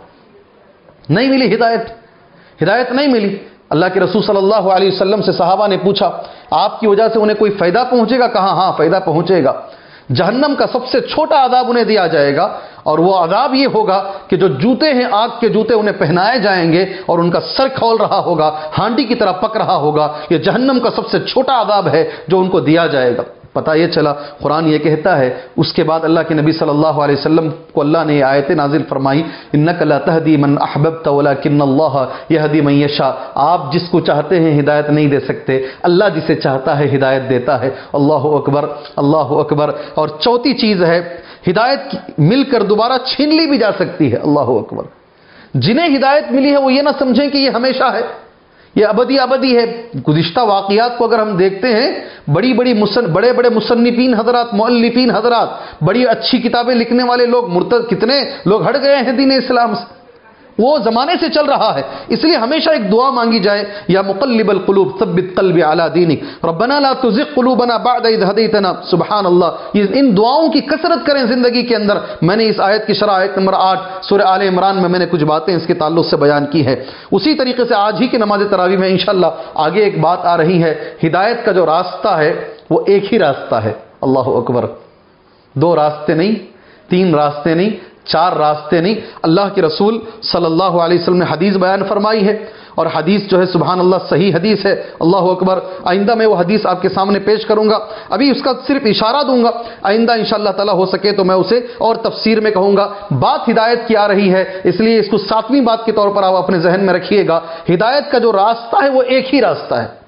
نہیں ملی ہدایت، ہدایت نہیں ملی. اللہ کے رسول صلی اللہ علیہ وسلم سے صحابہ نے پوچھا آپ کی وجہ سے انہیں کوئی فائدہ پہنچے گا؟ کہا ہاں فائدہ پہنچے گا. جہنم کا سب سے چھوٹا عذاب انہیں دیا جائے گا اور وہ عذاب یہ ہوگا کہ جو جوتے ہیں آگ کے جوتے انہیں پہنائے جائیں گے اور ان کا سر کھول رہا ہوگا، ہانڈی کی طرح پک رہا ہوگا. یہ جہنم کا سب سے چھوٹا عذاب ہے جو ان کو دیا جائے گا. پتہ یہ چلا قرآن یہ کہتا ہے. اس کے بعد اللہ کے نبی صلی اللہ علیہ وسلم کو اللہ نے آیت نازل فرمائی انک لا تہدی من احببت ولکن اللہ یہدی من یشاء. آپ جس کو چاہتے ہیں ہدایت نہیں دے سکتے، اللہ جسے چاہتا ہے ہدایت دیتا ہے. اللہ اکبر، اللہ اکبر. اور چوتھی چیز ہے ہدایت مل کر دوبارہ چھین لی بھی جا سکتی ہے. اللہ اکبر. جنہیں ہدایت ملی ہے وہ یہ نہ سمجھیں کہ یہ ہمیشہ ہے، یہ ابدی ابدی ہے. گزشتہ واقعات کو اگر ہم دیکھتے ہیں، بڑی بڑی مصن بڑے بڑے مصنفین حضرات، مؤلفین حضرات، بڑی اچھی کتابیں لکھنے والے لوگ، مرتد کتنے لوگ ہٹ گئے ہیں دین اسلام سے. وہ زمانے سے چل رہا ہے. اس لیے ہمیشہ ایک دعا مانگی جائے یا مقلب القلوب ثبت قلبی علی دینک ربنا لا تزغ قلوبنا بعد اذ ہدیتنا. سبحان اللہ. ان دعاؤں کی کثرت کریں زندگی کے اندر. میں نے اس آیت کی شرح آیت نمبر آٹھ سورہ آل عمران میں میں نے کچھ باتیں اس کے تعلق سے بیان کی ہے. اسی طریقے سے آج ہی کی نماز تراویح میں انشاءاللہ آگے ایک بات آ رہی ہے. ہدایت کا جو راستہ ہے وہ ایک ہی راستہ ہے. اللہ اکبر. دو راستے نہیں، تین راستے نہیں، چار راستے نہیں. اللہ کے رسول صلی اللہ علیہ وسلم نے حدیث بیان فرمائی ہے اور حدیث جو ہے سبحان اللہ صحیح حدیث ہے. اللہ اکبر. آئندہ میں وہ حدیث آپ کے سامنے پیش کروں گا. ابھی اس کا صرف اشارہ دوں گا، آئندہ انشاءاللہ تعالی ہو سکے تو میں اسے اور تفسیر میں کہوں گا. بات ہدایت کی آ رہی ہے اس لیے اس کو ساتویں بات کے طور پر آپ اپنے ذہن میں رکھیے گا. ہدایت کا جو راستہ ہے وہ ایک ہی راستہ ہے.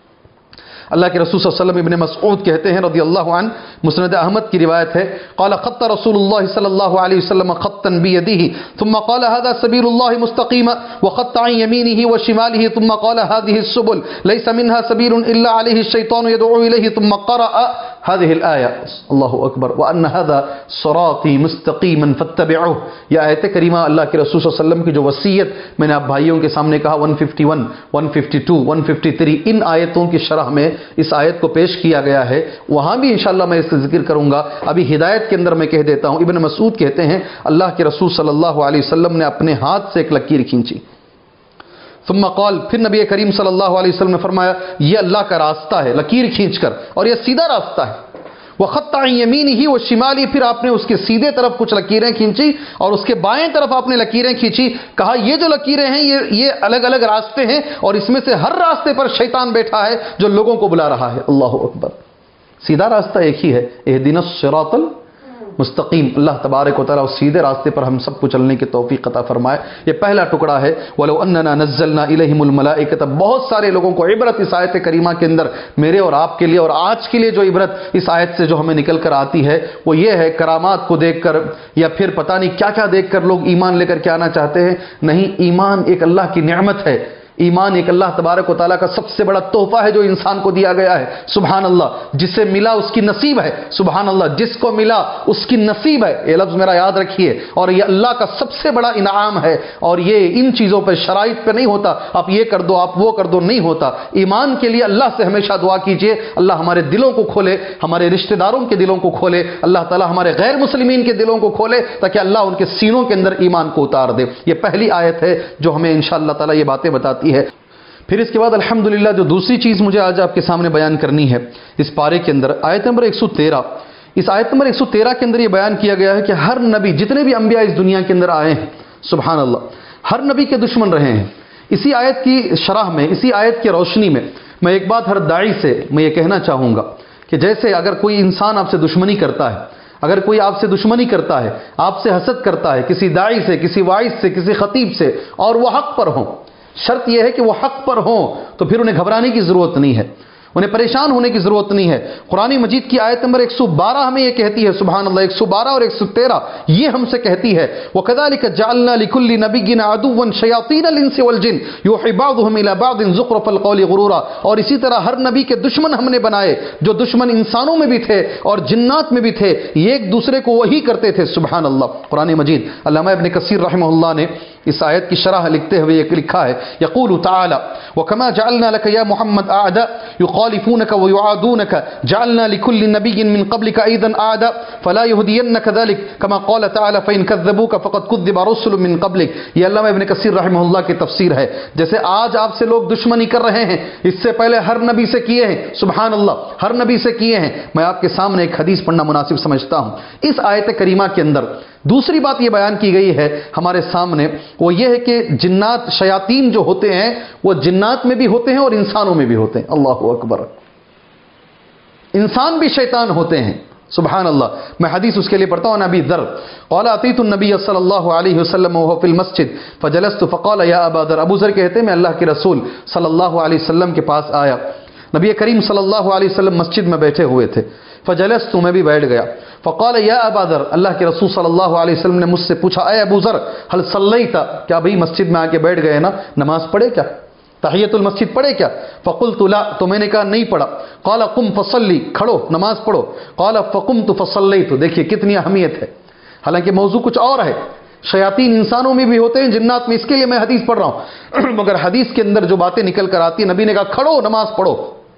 اللہ کے رسول صلی اللہ علیہ وسلم ابن مسعود کہتے ہیں رضی اللہ عنہ، مسند احمد کی روایت ہے، قال خط رسول اللہ صلی اللہ علیہ وسلم خطا بيده ثم قال هذا سبيل الله مستقيما وخط عن يمينه وشماله ثم قال هذه السبل ليس منها سبيل الا عليه الشيطان يدعو اليه ثم قرأ هذه الآية. اللہ اکبر. وان هذا صراطي مستقيما فاتبعوه. یہ آیت کریمہ اللہ کے رسول صلی اللہ علیہ وسلم کی جو وصیت میں نے آپ بھائیوں کے سامنے کہا ایک سو اکیاون، ایک سو باون، ایک سو تریاون ان آیتوں کی شرح میں اس آیت کو پیش کیا گیا ہے. وہاں بھی انشاءاللہ میں اس کا ذکر کروں گا. ابھی ہدایت کے اندر میں کہہ دیتا ہوں. ابن مسعود کہتے ہیں اللہ کے رسول صلی اللہ علیہ وسلم نے اپنے ہاتھ سے ایک لکیر کھینچی. ثم قال، پھر نبی کریم صلی اللہ علیہ وسلم نے فرمایا یہ اللہ کا راستہ ہے، لکیر کھینچ کر، اور یہ سیدھا راستہ ہے. وَخَطَّ عَنْ يَمِينِهِ وَشِمَالِهِ، پھر آپ نے اس کے سیدھے طرف کچھ لکیریں کھینچی اور اس کے بائیں طرف آپ نے لکیریں کھینچی. کہا یہ جو لکیریں ہیں یہ یہ الگ الگ راستے ہیں اور اس میں سے ہر راستے پر شیطان بیٹھا ہے جو لوگوں کو بلا رہا ہے. اللہ اکبر. سیدھا راستہ ایک ہی ہے، اہدنا الصراط مستقیم. اللہ تبارک و تعالیٰ اس سیدھے راستے پر ہم سب کو چلنے کی توفیق عطا فرمائے. یہ پہلا ٹکڑا ہے. وَلَوْ أَنَّنَا نَزَّلْنَا إِلَيْهِمُ الْمَلَائِكَةَ. بہت سارے لوگوں کو عبرت اس آیت کریمہ کے اندر، میرے اور آپ کے لیے اور آج کے لیے جو عبرت اس آیت سے جو ہمیں نکل کر آتی ہے وہ یہ ہے، کرامات کو دیکھ کر یا پھر پتہ نہیں کیا کیا دیکھ کر لوگ ایمان لے کر کے آنا چاہتے ہیں. نہیں، ایمان ایک اللہ کی نعمت ہے. ایمان ایک اللہ تبارک و تعالیٰ کا سب سے بڑا تحفہ ہے جو انسان کو دیا گیا ہے. سبحان اللہ. جسے ملا اس کی نصیب ہے. سبحان اللہ. جس کو ملا اس کی نصیب ہے. یہ لفظ میرا یاد رکھیے. اور یہ اللہ کا سب سے بڑا انعام ہے. اور یہ ان چیزوں پہ، شرائط پہ نہیں ہوتا آپ یہ کر دو آپ وہ کر دو، نہیں ہوتا. ایمان کے لیے اللہ سے ہمیشہ دعا کیجئے اللہ ہمارے دلوں کو کھولے، ہمارے رشتہ داروں کے دلوں کو کھولے، اللہ تعالیٰ ہمارے غیر مسلمین کے دلوں کو کھولے تاکہ اللہ ان کے سینوں کے اندر ایمان کو اتار دے. یہ پہلی آیت ہے جو ہمیں انشاءاللہ تعالیٰ یہ باتیں بتاتی ہے. پھر اس کے بعد الحمدللہ جو دوسری چیز مجھے آج آپ کے سامنے بیان کرنی ہے اس پارے کے اندر، آیت نمبر ایک سو تیرہ. اس آیت نمبر ایک سو تیرہ کے اندر یہ بیان کیا گیا ہے کہ ہر نبی، جتنے بھی انبیاء اس دنیا کے اندر آئے ہیں، سبحان اللہ، ہر نبی کے دشمن رہے ہیں. اسی آیت کی شرح میں، اسی آیت کی روشنی میں میں ایک بات ہر داعی سے میں یہ کہنا چاہوں گا کہ جیسے اگر کوئی انسان آپ سے دشمنی کرتا ہے، اگر کوئی آپ سے دشمنی کرتا ہے، آپ سے حسد کرتا ہے، کسی داعی سے، کسی واعظ سے، کسی خطیب سے، اور وہ حق پر ہوں، شرط یہ ہے کہ وہ حق پر ہوں، تو پھر انہیں گھبرانے کی ضرورت نہیں ہے، انہیں پریشان ہونے کی ضرورت نہیں ہے. قرآن مجید کی آیت نمبر ایک سو بارہ ہمیں یہ کہتی ہے، سبحان اللہ، ایک سو بارہ اور ایک سو تیرہ یہ ہم سے کہتی ہے وَكَذَلِكَ جَعَلْنَا لِكُلِّ نَبِيٍّ عَدُوًّا شَيَاطِينَ الْإِنسِ وَالْجِنِّ يُوحِي بَعْضُهُمْ إِلَى بَعْضٍ زُخْرُفَ الْقَوْلِ غُرُورًا. اور اسی طرح ہر نبی کے دشمن ہم نے بنائے، جو دشمن انسانوں میں بھی تھے اور جنات میں بھی تھے، یہ ایک دوسرے کو وہی کرتے تھے. سبحان اللہ. قرآن مجید علامہ ابن کثیر رحمہ اللہ نے اس آیت کی شرح لکھتے ہوئے یہ لکھا ہے، یقول تعالی وَكَمَا جَعَلْنَا لَكَ يَا مُحَمَّدْ أَعْدَاءَ يُخَالِفُونَكَ وَيُعَادُونَكَ جَعَلْنَا لِكُلِّ نَبِيٍّ مِّن قَبْلِكَ أَيْضًا أَعْدَاءَ فَلَا يَهْدِيَنَّكَ ذَلِكَ كَمَا قَالَ تَعَالَى فَإِن كَذَّبُوكَ فَقَدْ كُذِّبَ رُسُلٌ مِّن قَبْلِكَ. یہ علامہ ابن کثیر رحمہ اللہ کی تفسیر ہے. جیسے آج آپ سے لوگ دشمنی کر رہے ہیں، اس سے پہلے ہر نبی سے کیے ہیں. سبحان اللہ. ہر نبی سے کیے ہیں. میں آپ کے سامنے ایک حدیث پڑھنا مناسب سمجھتا ہوں. اس آیت کریمہ کے اندر دوسری بات یہ بیان کی گئی ہے ہمارے سامنے، وہ یہ ہے کہ جنات، شیاطین جو ہوتے ہیں وہ جنات میں بھی ہوتے ہیں اور انسانوں میں بھی ہوتے ہیں. اللہ اکبر. انسان بھی شیطان ہوتے ہیں. سبحان اللہ. میں حدیث اس کے لیے پڑھتا ہوں. نبی ذر قال اتیت النبی صلی اللہ علیہ وسلم وهو في المسجد فجلست فقال یا ابا ذر. ابو ذر کہتے ہیں میں اللہ کے رسول صلی اللہ علیہ وسلم کے پاس آیا. نبی کریم صلی اللہ علیہ وسلم مسجد میں بیٹھے ہوئے تھے. فجلست، میں بھی بیٹھ گیا. فقال یا ابا ذر. اللہ کے رسول صلی اللہ علیہ وسلم نے مجھ سے پوچھا اے ابو ذر هل صلیت، کیا بھئی مسجد میں آ کے بیٹھ گئے نا، نماز پڑھے کیا، تحیۃ المسجد پڑھے کیا؟ فقلت لا، تو میں نے کہا نہیں پڑھا. قال قم فصلی، کھڑو نماز پڑھو. قال فقمت فصلیت. دیکھیے کتنی اہمیت ہے. حالانکہ موضوع کچھ اور ہے. شیاطین انسانوں میں بھی ہوتے ہیں، جنات میں. اس کے لیے میں حدیث پڑھ رہا ہوں مگر حدیث کے اندر جو باتیں نکل کر آتی ہیں، نبی نے کہا کھڑو نماز پڑھو.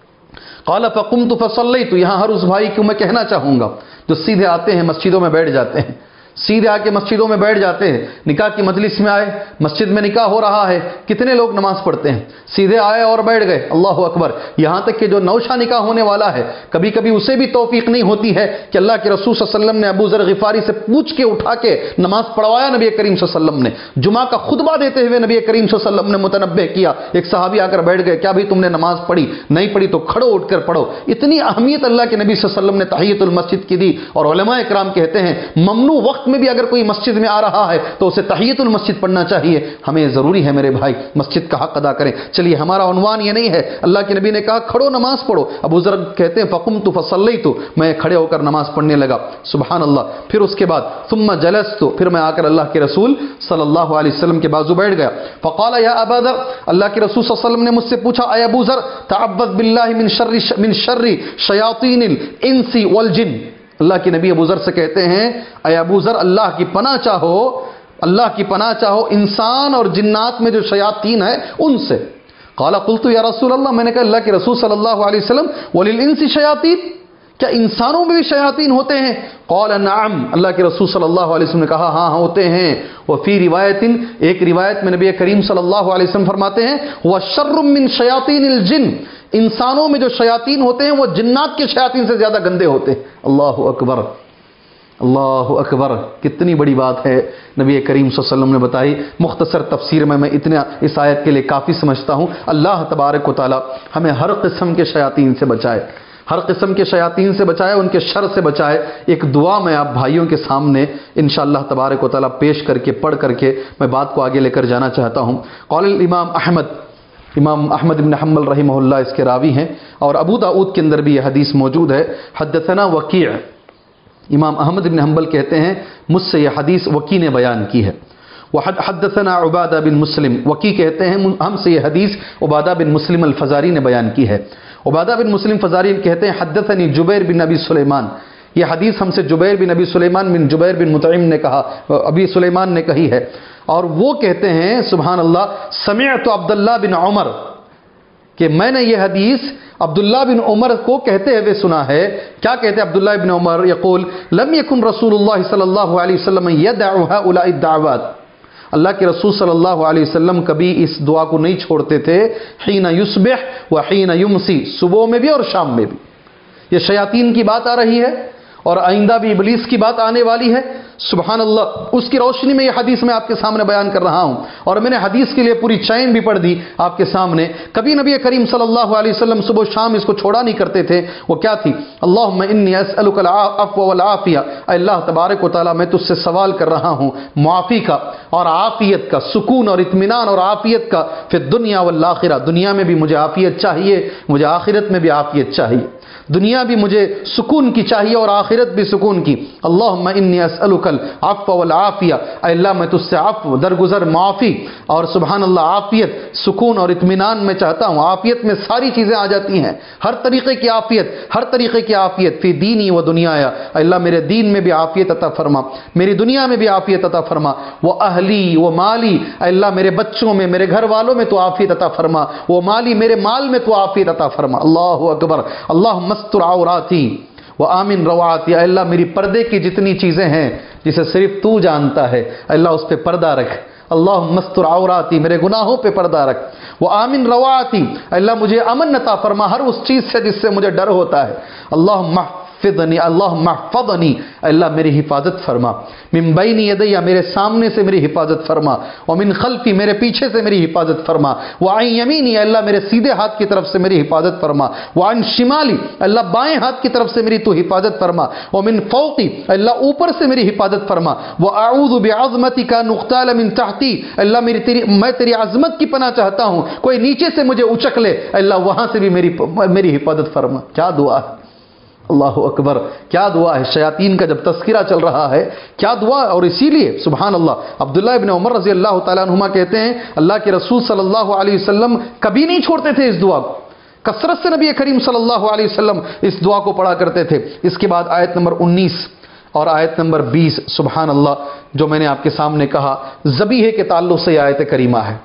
قال فقمت فصلیت. یہاں ہر اس بھائی کو میں کہنا چاہوں گا جو سیدھے آتے ہیں مسجدوں میں بیٹھ جاتے ہیں، سیدھے آ کے مسجدوں میں بیٹھ جاتے ہیں، نکاح کی مجلس میں آئے، مسجد میں نکاح ہو رہا ہے، کتنے لوگ نماز پڑھتے ہیں، سیدھے آئے اور بیٹھ گئے. اللہ اکبر. یہاں تک کہ جو نوشہ نکاح ہونے والا ہے، کبھی کبھی اسے بھی توفیق نہیں ہوتی ہے کہ اللہ کے رسول صلی اللہ علیہ وسلم نے ابو ذر غفاری سے پوچھ کے اٹھا کے نماز پڑھوایا. نبی کریم صلی اللہ علیہ وسلم نے جمعہ کا خطبہ دیتے ہوئے نبی کریم صلی اللہ علیہ وسلم نے متنبہ کیا. ایک صحابی آ کر بیٹھ گئے، کیا بھائی تم نے نماز پڑھی؟ نہیں پڑھی تو کھڑو اٹھ کر پڑھو. اتنی اہمیت اللہ کے نبی صلی اللہ علیہ وسلم نے تحیۃ المسجد کی دی. اور علماء اکرام کہتے ہیں ممنوع وقت میں بھی اگر کوئی مسجد میں آ رہا ہے تو اسے تحیۃ المسجد پڑھنا چاہیے. ہمیں ضروری ہے میرے بھائی مسجد کا حق ادا کریں. چلیے ہمارا عنوان یہ نہیں ہے. اللہ کے نبی نے کہا کھڑو نماز پڑھو. ابو ذر کہتے ہیں فقمت فصلیت، میں کھڑے ہو کر نماز پڑھنے لگا. سبحان اللہ. پھر اس کے بعد ثم جلست، پھر میں آ کر اللہ کے رسول صلی اللہ علیہ وسلم کے بازو بیٹھ گیا. فقال یا ابا ذر، اللہ کے رسول صلی اللہ علیہ وسلم نے مجھ سے پوچھا اے ابو ذر تعوذ باللہ من شر من شر شیاطین الانس والجن. اللہ کے نبی ابو ذر سے کہتے ہیں اے ابو ذر اللہ کی پناہ چاہو، اللہ کی پناہ چاہو انسان اور جنات میں جو شیاطین ہیں ان سے. قال قلت یا رسول اللہ، میں نے کہا اللہ کے رسول صلی اللہ علیہ وسلم وللانس شیاطین، کیا انسانوں میں بھی شیاطین ہوتے ہیں؟ قال نعم، اللہ کے رسول صلی اللہ علیہ وسلم نے کہا ہاں ہوتے ہیں۔ وفی روایت، ایک روایت میں نبی کریم صلی اللہ علیہ وسلم فرماتے ہیں وشر من شیاطین الجن، انسانوں میں جو شیاطین ہوتے ہیں وہ جنات کے شیاطین سے زیادہ گندے ہوتے ہیں۔ اللہ اکبر، اللہ اکبر، کتنی بڑی بات ہے نبی کریم صلی اللہ علیہ وسلم نے بتائی۔ مختصر تفسیر میں میں اتنا اس آیت کے لیے کافی سمجھتا ہوں۔ اللہ تبارک و تعالی ہمیں ہر قسم کے شیاطین سے بچائے، ہر قسم کے شیاطین سے بچائے، ان کے شر سے بچائے۔ ایک دعا میں آپ بھائیوں کے سامنے انشاءاللہ تبارک و تعالی پیش کر کے پڑھ کر کے میں بات کو آگے لے کر جانا چاہتا ہوں۔ قال الامام احمد، امام احمد بن حنبل رحمہ اللہ اس کے راوی ہیں، اور ابو داؤد کے اندر بھی یہ حدیث موجود ہے۔ حدثنا وکیع، امام احمد بن حنبل کہتے ہیں مجھ سے یہ حدیث وکیع نے بیان کی ہے۔ وحدثنا عبادہ بن مسلم، وکیع کہتے ہیں ہم سے یہ حدیث عبادہ بن مسلم الفزاری نے بیان کی ہے۔ عبادہ بن مسلم فزاری کہتے ہیں حدثنی جبیر بن ابی سلیمان، یہ حدیث ہم سے جبیر بن ابی سلیمان بن جبیر بن مطعم نے کہا، ابی سلیمان نے کہی ہے، اور وہ کہتے ہیں سبحان اللہ سمعت عبداللہ بن عمر، کہ میں نے یہ حدیث عبداللہ بن عمر کو کہتے ہوئے سنا ہے۔ کیا کہتے ہیں عبداللہ بن عمر؟ یقول لم یکن رسول اللہ صلی اللہ علیہ وسلم یدع هؤلاء الدعوات، اللہ کے رسول صلی اللہ علیہ وسلم کبھی اس دعا کو نہیں چھوڑتے تھے، حین یصبح و حین یمسی، صبح میں بھی اور شام میں بھی۔ یہ شیاطین کی بات آ رہی ہے اور آئندہ بھی ابلیس کی بات آنے والی ہے، سبحان اللہ۔ اس کی روشنی میں یہ حدیث میں آپ کے سامنے بیان کر رہا ہوں، اور میں نے حدیث کے لیے پوری چین بھی پڑھ دی آپ کے سامنے۔ کبھی نبی کریم صلی اللہ علیہ وسلم صبح و شام اس کو چھوڑا نہیں کرتے تھے۔ وہ کیا تھی؟ اللہم انی اسألک العفو والعافیہ، اے اللہ تبارک و تعالیٰ میں تجھ سے سوال کر رہا ہوں معافی کا اور عافیت کا، سکون اور اطمینان اور عافیت کا، فی الدنیا والآخرہ، دنیا میں بھی مجھے عافیت چاہیے، مجھے آخرت میں بھی عافیت چاہیے، دنیا بھی مجھے سکون کی چاہیے اور آخرت بھی سکون کی۔ اللہم انی اسألک العفو والعافیہ، اے اللہ میں تجھ سے عفو، درگزر، معافی اور سبحان اللہ عافیت، سکون اور اطمینان میں چاہتا ہوں۔ عافیت میں ساری چیزیں آ جاتی ہیں، ہر طریقے کی عافیت، ہر طریقے کی عافیت، فی دینی و دنیایا، اے اللہ میرے دین میں بھی عافیت عطا فرما، میری دنیا میں بھی عافیت عطا فرما، وہ اہلی و مالی، اے اللہ میرے بچوں میں، میرے گھر والوں میں تو عافیت عطا فرما، وہ مالی میرے مال میں تو عافیت عطا فرما۔ اللہ اکبر، اللہم استر عوراتی وآمن رواتی، اے اللہ میری پردے کی جتنی چیزیں ہیں جسے صرف تو جانتا ہے، اے اللہ اس پہ پردہ رکھ۔ اللہم استر عوراتی، میرے گناہوں پہ پردہ رکھ۔ وآمن رواتی، اے اللہ مجھے امن عطا فرما ہر اس چیز سے جس سے مجھے ڈر ہوتا ہے۔ اللہم احفظنی، اللہم احفظنی، اے اللہ میری حفاظت فرما۔ من بین یدی، میرے سامنے سے میری حفاظت فرما، ومن خلفی، میرے پیچھے سے میری حفاظت فرما، وعن یمینی، اے اللہ میرے سیدھے ہاتھ کی طرف سے میری حفاظت فرما، وعن شمالی، اللہ بائیں ہاتھ کی طرف سے میری تو حفاظت فرما، ومن فوقی، اللہ اوپر سے میری حفاظت فرما، واعوذ بعظمتک ان اغتال من تحتی، اللہ میری تیری میں تیری عظمت کی پناہ چاہتا ہوں، کوئی نیچے سے مجھے اچک لے، اللہ وہاں سے بھی میری میری حفاظت فرما۔ کیا دعا ہے، اللہ اکبر، کیا دعا ہے۔ شیاطین کا جب تذکرہ چل رہا ہے کیا دعا، اور اسی لیے سبحان اللہ عبداللہ ابن عمر رضی اللہ تعالیٰ عنہما کہتے ہیں اللہ کے رسول صلی اللہ علیہ وسلم کبھی نہیں چھوڑتے تھے اس دعا کو، کثرت سے نبی کریم صلی اللہ علیہ وسلم اس دعا کو پڑھا کرتے تھے۔ اس کے بعد آیت نمبر انیس اور آیت نمبر بیس، سبحان اللہ، جو میں نے آپ کے سامنے کہا ذبیحے کے تعلق سے یہ آیت کریمہ ہے۔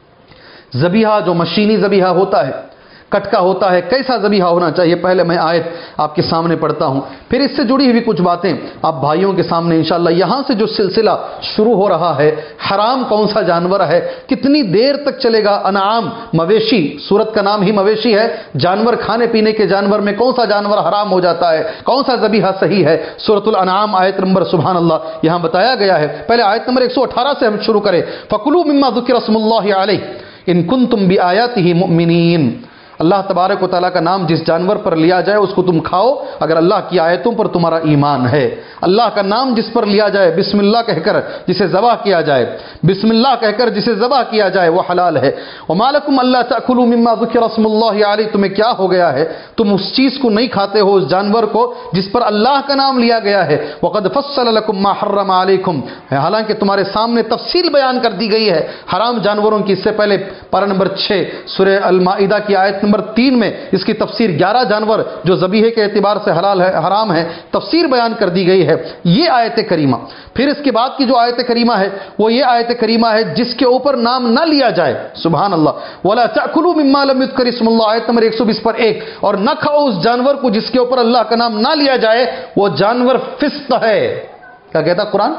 ذبیحہ جو مشینی ذبیحہ ہوتا ہے، کٹکا ہوتا ہے، کیسا ذبیحہ ہونا چاہیے، پہلے میں آیت آپ کے سامنے پڑھتا ہوں، پھر اس سے جڑی ہوئی کچھ باتیں آپ بھائیوں کے سامنے انشاءاللہ۔ یہاں سے جو سلسلہ شروع ہو رہا ہے، حرام کون سا جانور ہے، کتنی دیر تک چلے گا، انعام مویشی، سورت کا نام ہی مویشی ہے، جانور کھانے پینے کے جانور میں کون سا جانور حرام ہو جاتا ہے، کون سا ذبیحہ صحیح ہے، سورۃ الانعام آیت نمبر سبحان اللہ یہاں بتایا گیا ہے۔ پہلے آیت نمبر ایک سو اٹھارہ سے ہم شروع کریں، فَكُلُوا مِمَّا ذُكِرَ اسْمُ اللَّهِ عَلَيْهِ إِن كُنتُم بِآيَاتِهِ مُؤْمِنِينَ، اللہ تبارک و تعالیٰ کا نام جس جانور پر لیا جائے اس کو تم کھاؤ اگر اللہ کی آیتوں پر تمہارا ایمان ہے۔ اللہ کا نام جس پر لیا جائے، بسم اللہ کہہ کر جسے ذبح کیا جائے، بسم اللہ کہہ کر جسے ذبح کیا جائے وہ حلال ہے۔ وَمَا لَكُمْ أَلَّا تَأْكُلُوا مِمَّا ذُكِرَ اسْمُ اللَّهِ عَلَيْهِ، تمہیں کیا ہو گیا ہے تم اس چیز کو نہیں کھاتے ہو، اس جانور کو جس پر اللہ کا نام لیا گیا ہے۔ وَقَدْ فَصَّلَ لَكُمْ مَا حَرَّمَ عَلَيْكُمْ، حالانکہ تمہارے سامنے تفصیل بیان کر دی گئی ہے حرام جانوروں کی۔ اس سے پہلے پارہ نمبر چھ سورہ المائدہ کی آیت نمبر تین میں اس کی تفسیر گیارہ جانور جو ذبیحے کے اعتبار سے حلال ہے حرام ہے تفسیر بیان کر دی گئی ہے۔ ہے یہ آیت کریمہ. پھر اس کے بعد کی جو آیت کریمہ ہے وہ یہ آیت کریمہ ہے جس کے اوپر نام نہ لیا جائے. سبحان اللہ. وَلَا تَأْكُلُوا مِمَّا لَمْ يُذْكَرِ اسْمُ اللَّهِ، آیت نمبر ایک سو بیس پر ایک. اور نہ کھاؤ اس جانور کو جس کے اوپر اللہ کا نام نہ لیا جائے، وہ جانور فسق ہے. کیا کہتا قرآن؟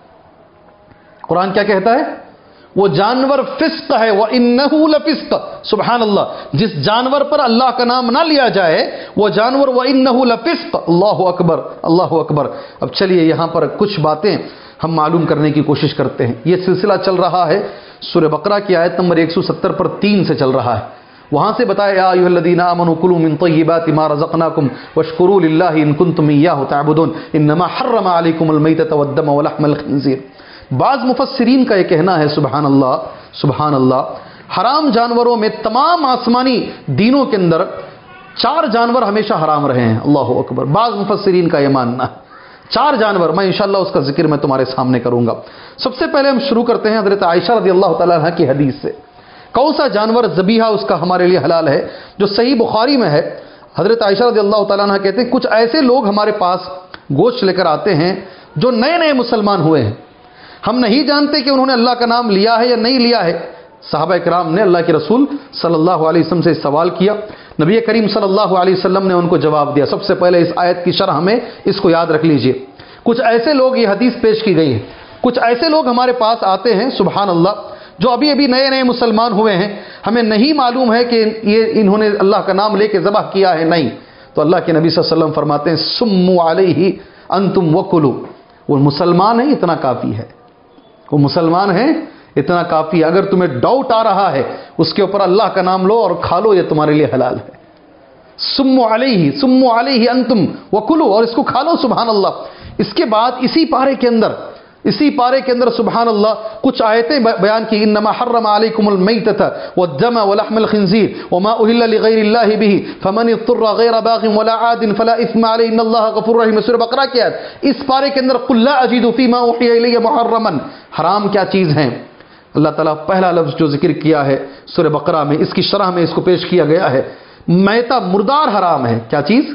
قرآن کیا کہتا ہے؟ وہ جانور فسق ہے. وَإِنَّهُ لَفِسْقٌ. سبحان اللہ. جس جانور پر اللہ کا نام نہ لیا جائے وہ جانور وَإِنَّهُ لَفِسْقٌ. اللہ اکبر، اللہ اکبر. اب چلیے یہاں پر کچھ باتیں ہم معلوم کرنے کی کوشش کرتے ہیں. یہ سلسلہ چل رہا ہے سورہ بقرہ کی آیت نمبر ایک سو ستر پر تین سے چل رہا ہے. وہاں سے بتایا یا ایھا الذین آمنوا کلوا من طیبات ما رزقناکم واشکروا للہ ان کنتم ایاہ تعبدون انما حرم علیکم المیتۃ والدم ولحم الخنزیر. بعض مفسرین کا یہ کہنا ہے سبحان اللہ سبحان اللہ، حرام جانوروں میں تمام آسمانی دینوں کے اندر چار جانور ہمیشہ حرام رہے ہیں. اللہ اکبر. بعض مفسرین کا یہ ماننا ہے چار جانور. میں انشاءاللہ اس کا ذکر میں تمہارے سامنے کروں گا. سب سے پہلے ہم شروع کرتے ہیں حضرت عائشہ رضی اللہ تعالیٰ عنہ کی حدیث سے. کون سا جانور ذبیحہ اس کا ہمارے لیے حلال ہے؟ جو صحیح بخاری میں ہے. حضرت عائشہ رضی اللہ تعالیٰ عنہ کہتے ہیں کچھ ایسے لوگ ہمارے پاس گوشت لے کر آتے ہیں جو نئے نئے مسلمان ہوئے ہیں. ہم نہیں جانتے کہ انہوں نے اللہ کا نام لیا ہے یا نہیں لیا ہے. صحابہ کرام نے اللہ کے رسول صلی اللہ علیہ وسلم سے سوال کیا. نبی کریم صلی اللہ علیہ وسلم نے ان کو جواب دیا. سب سے پہلے اس آیت کی شرح میں اس کو یاد رکھ لیجئے. کچھ ایسے لوگ، یہ حدیث پیش کی گئی ہے، کچھ ایسے لوگ ہمارے پاس آتے ہیں سبحان اللہ جو ابھی ابھی نئے نئے مسلمان ہوئے ہیں. ہمیں نہیں معلوم ہے کہ یہ انہوں نے اللہ کا نام لے کے ذبح کیا ہے. نہیں تو اللہ کے نبی صلی اللہ علیہ وسلم فرماتے ہیں سموا علیہ انتم وکلوا. وہ مسلمان ہیں اتنا کافی ہے. وہ مسلمان ہیں اتنا کافی ہے. اگر تمہیں ڈاؤٹ آ رہا ہے اس کے اوپر اللہ کا نام لو اور کھا لو، یہ تمہارے لیے حلال ہے. سموا علیہ سموا علیہ انتم وکلوا، اور اس کو کھا لو. سبحان اللہ. اس کے بعد اسی پارے کے اندر اسی پارے کے اندر سبحان اللہ کچھ آیتیں بیان کی. انما حرم علیکم المیتۃ والدم ولحم الخنزیر وما اہل لغیر اللہ بہ فمن اضطر غیر باغ ولا عاد فلا اثم علیہ ان اللہ غفور رحیم. سورہ بقرہ کی آیت. اس پارے کے اندر قل لا اجد فیما اوحی الی محرما. حرام کیا چیز ہیں؟ اللہ تعالیٰ پہلا لفظ جو ذکر کیا ہے سورہ بقرہ میں، اس کی شرح میں اس کو پیش کیا گیا ہے. میتہ مردار حرام ہے. کیا چیز؟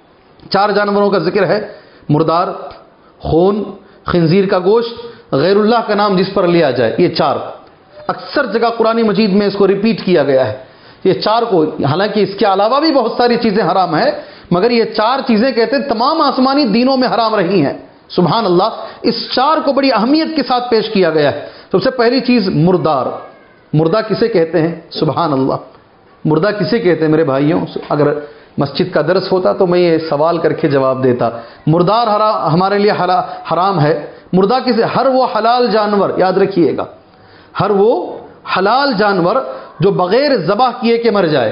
چار جانوروں کا ذکر ہے. مردار، خون، خنزیر کا گوشت، غیر اللہ کا نام جس پر لیا جائے. یہ چار اکثر جگہ قرآن مجید میں اس کو ریپیٹ کیا گیا ہے. یہ چار کو، حالانکہ اس کے علاوہ بھی بہت ساری چیزیں حرام ہیں، مگر یہ چار چیزیں کہتے ہیں تمام آسمانی دینوں میں حرام رہی ہیں. سبحان اللہ. اس چار کو بڑی اہمیت کے ساتھ پیش کیا گیا ہے. سب سے پہلی چیز مردار. مردہ کسے کہتے ہیں؟ سبحان اللہ. مردہ کسے کہتے ہیں میرے بھائیوں؟ اگر مسجد کا درس ہوتا تو میں یہ سوال کر کے جواب دیتا. مردار ہمارے لیے حرام ہے. مردہ کسے؟ ہر وہ حلال جانور، یاد رکھیے گا، ہر وہ حلال جانور جو بغیر ذبح کیے کہ مر جائے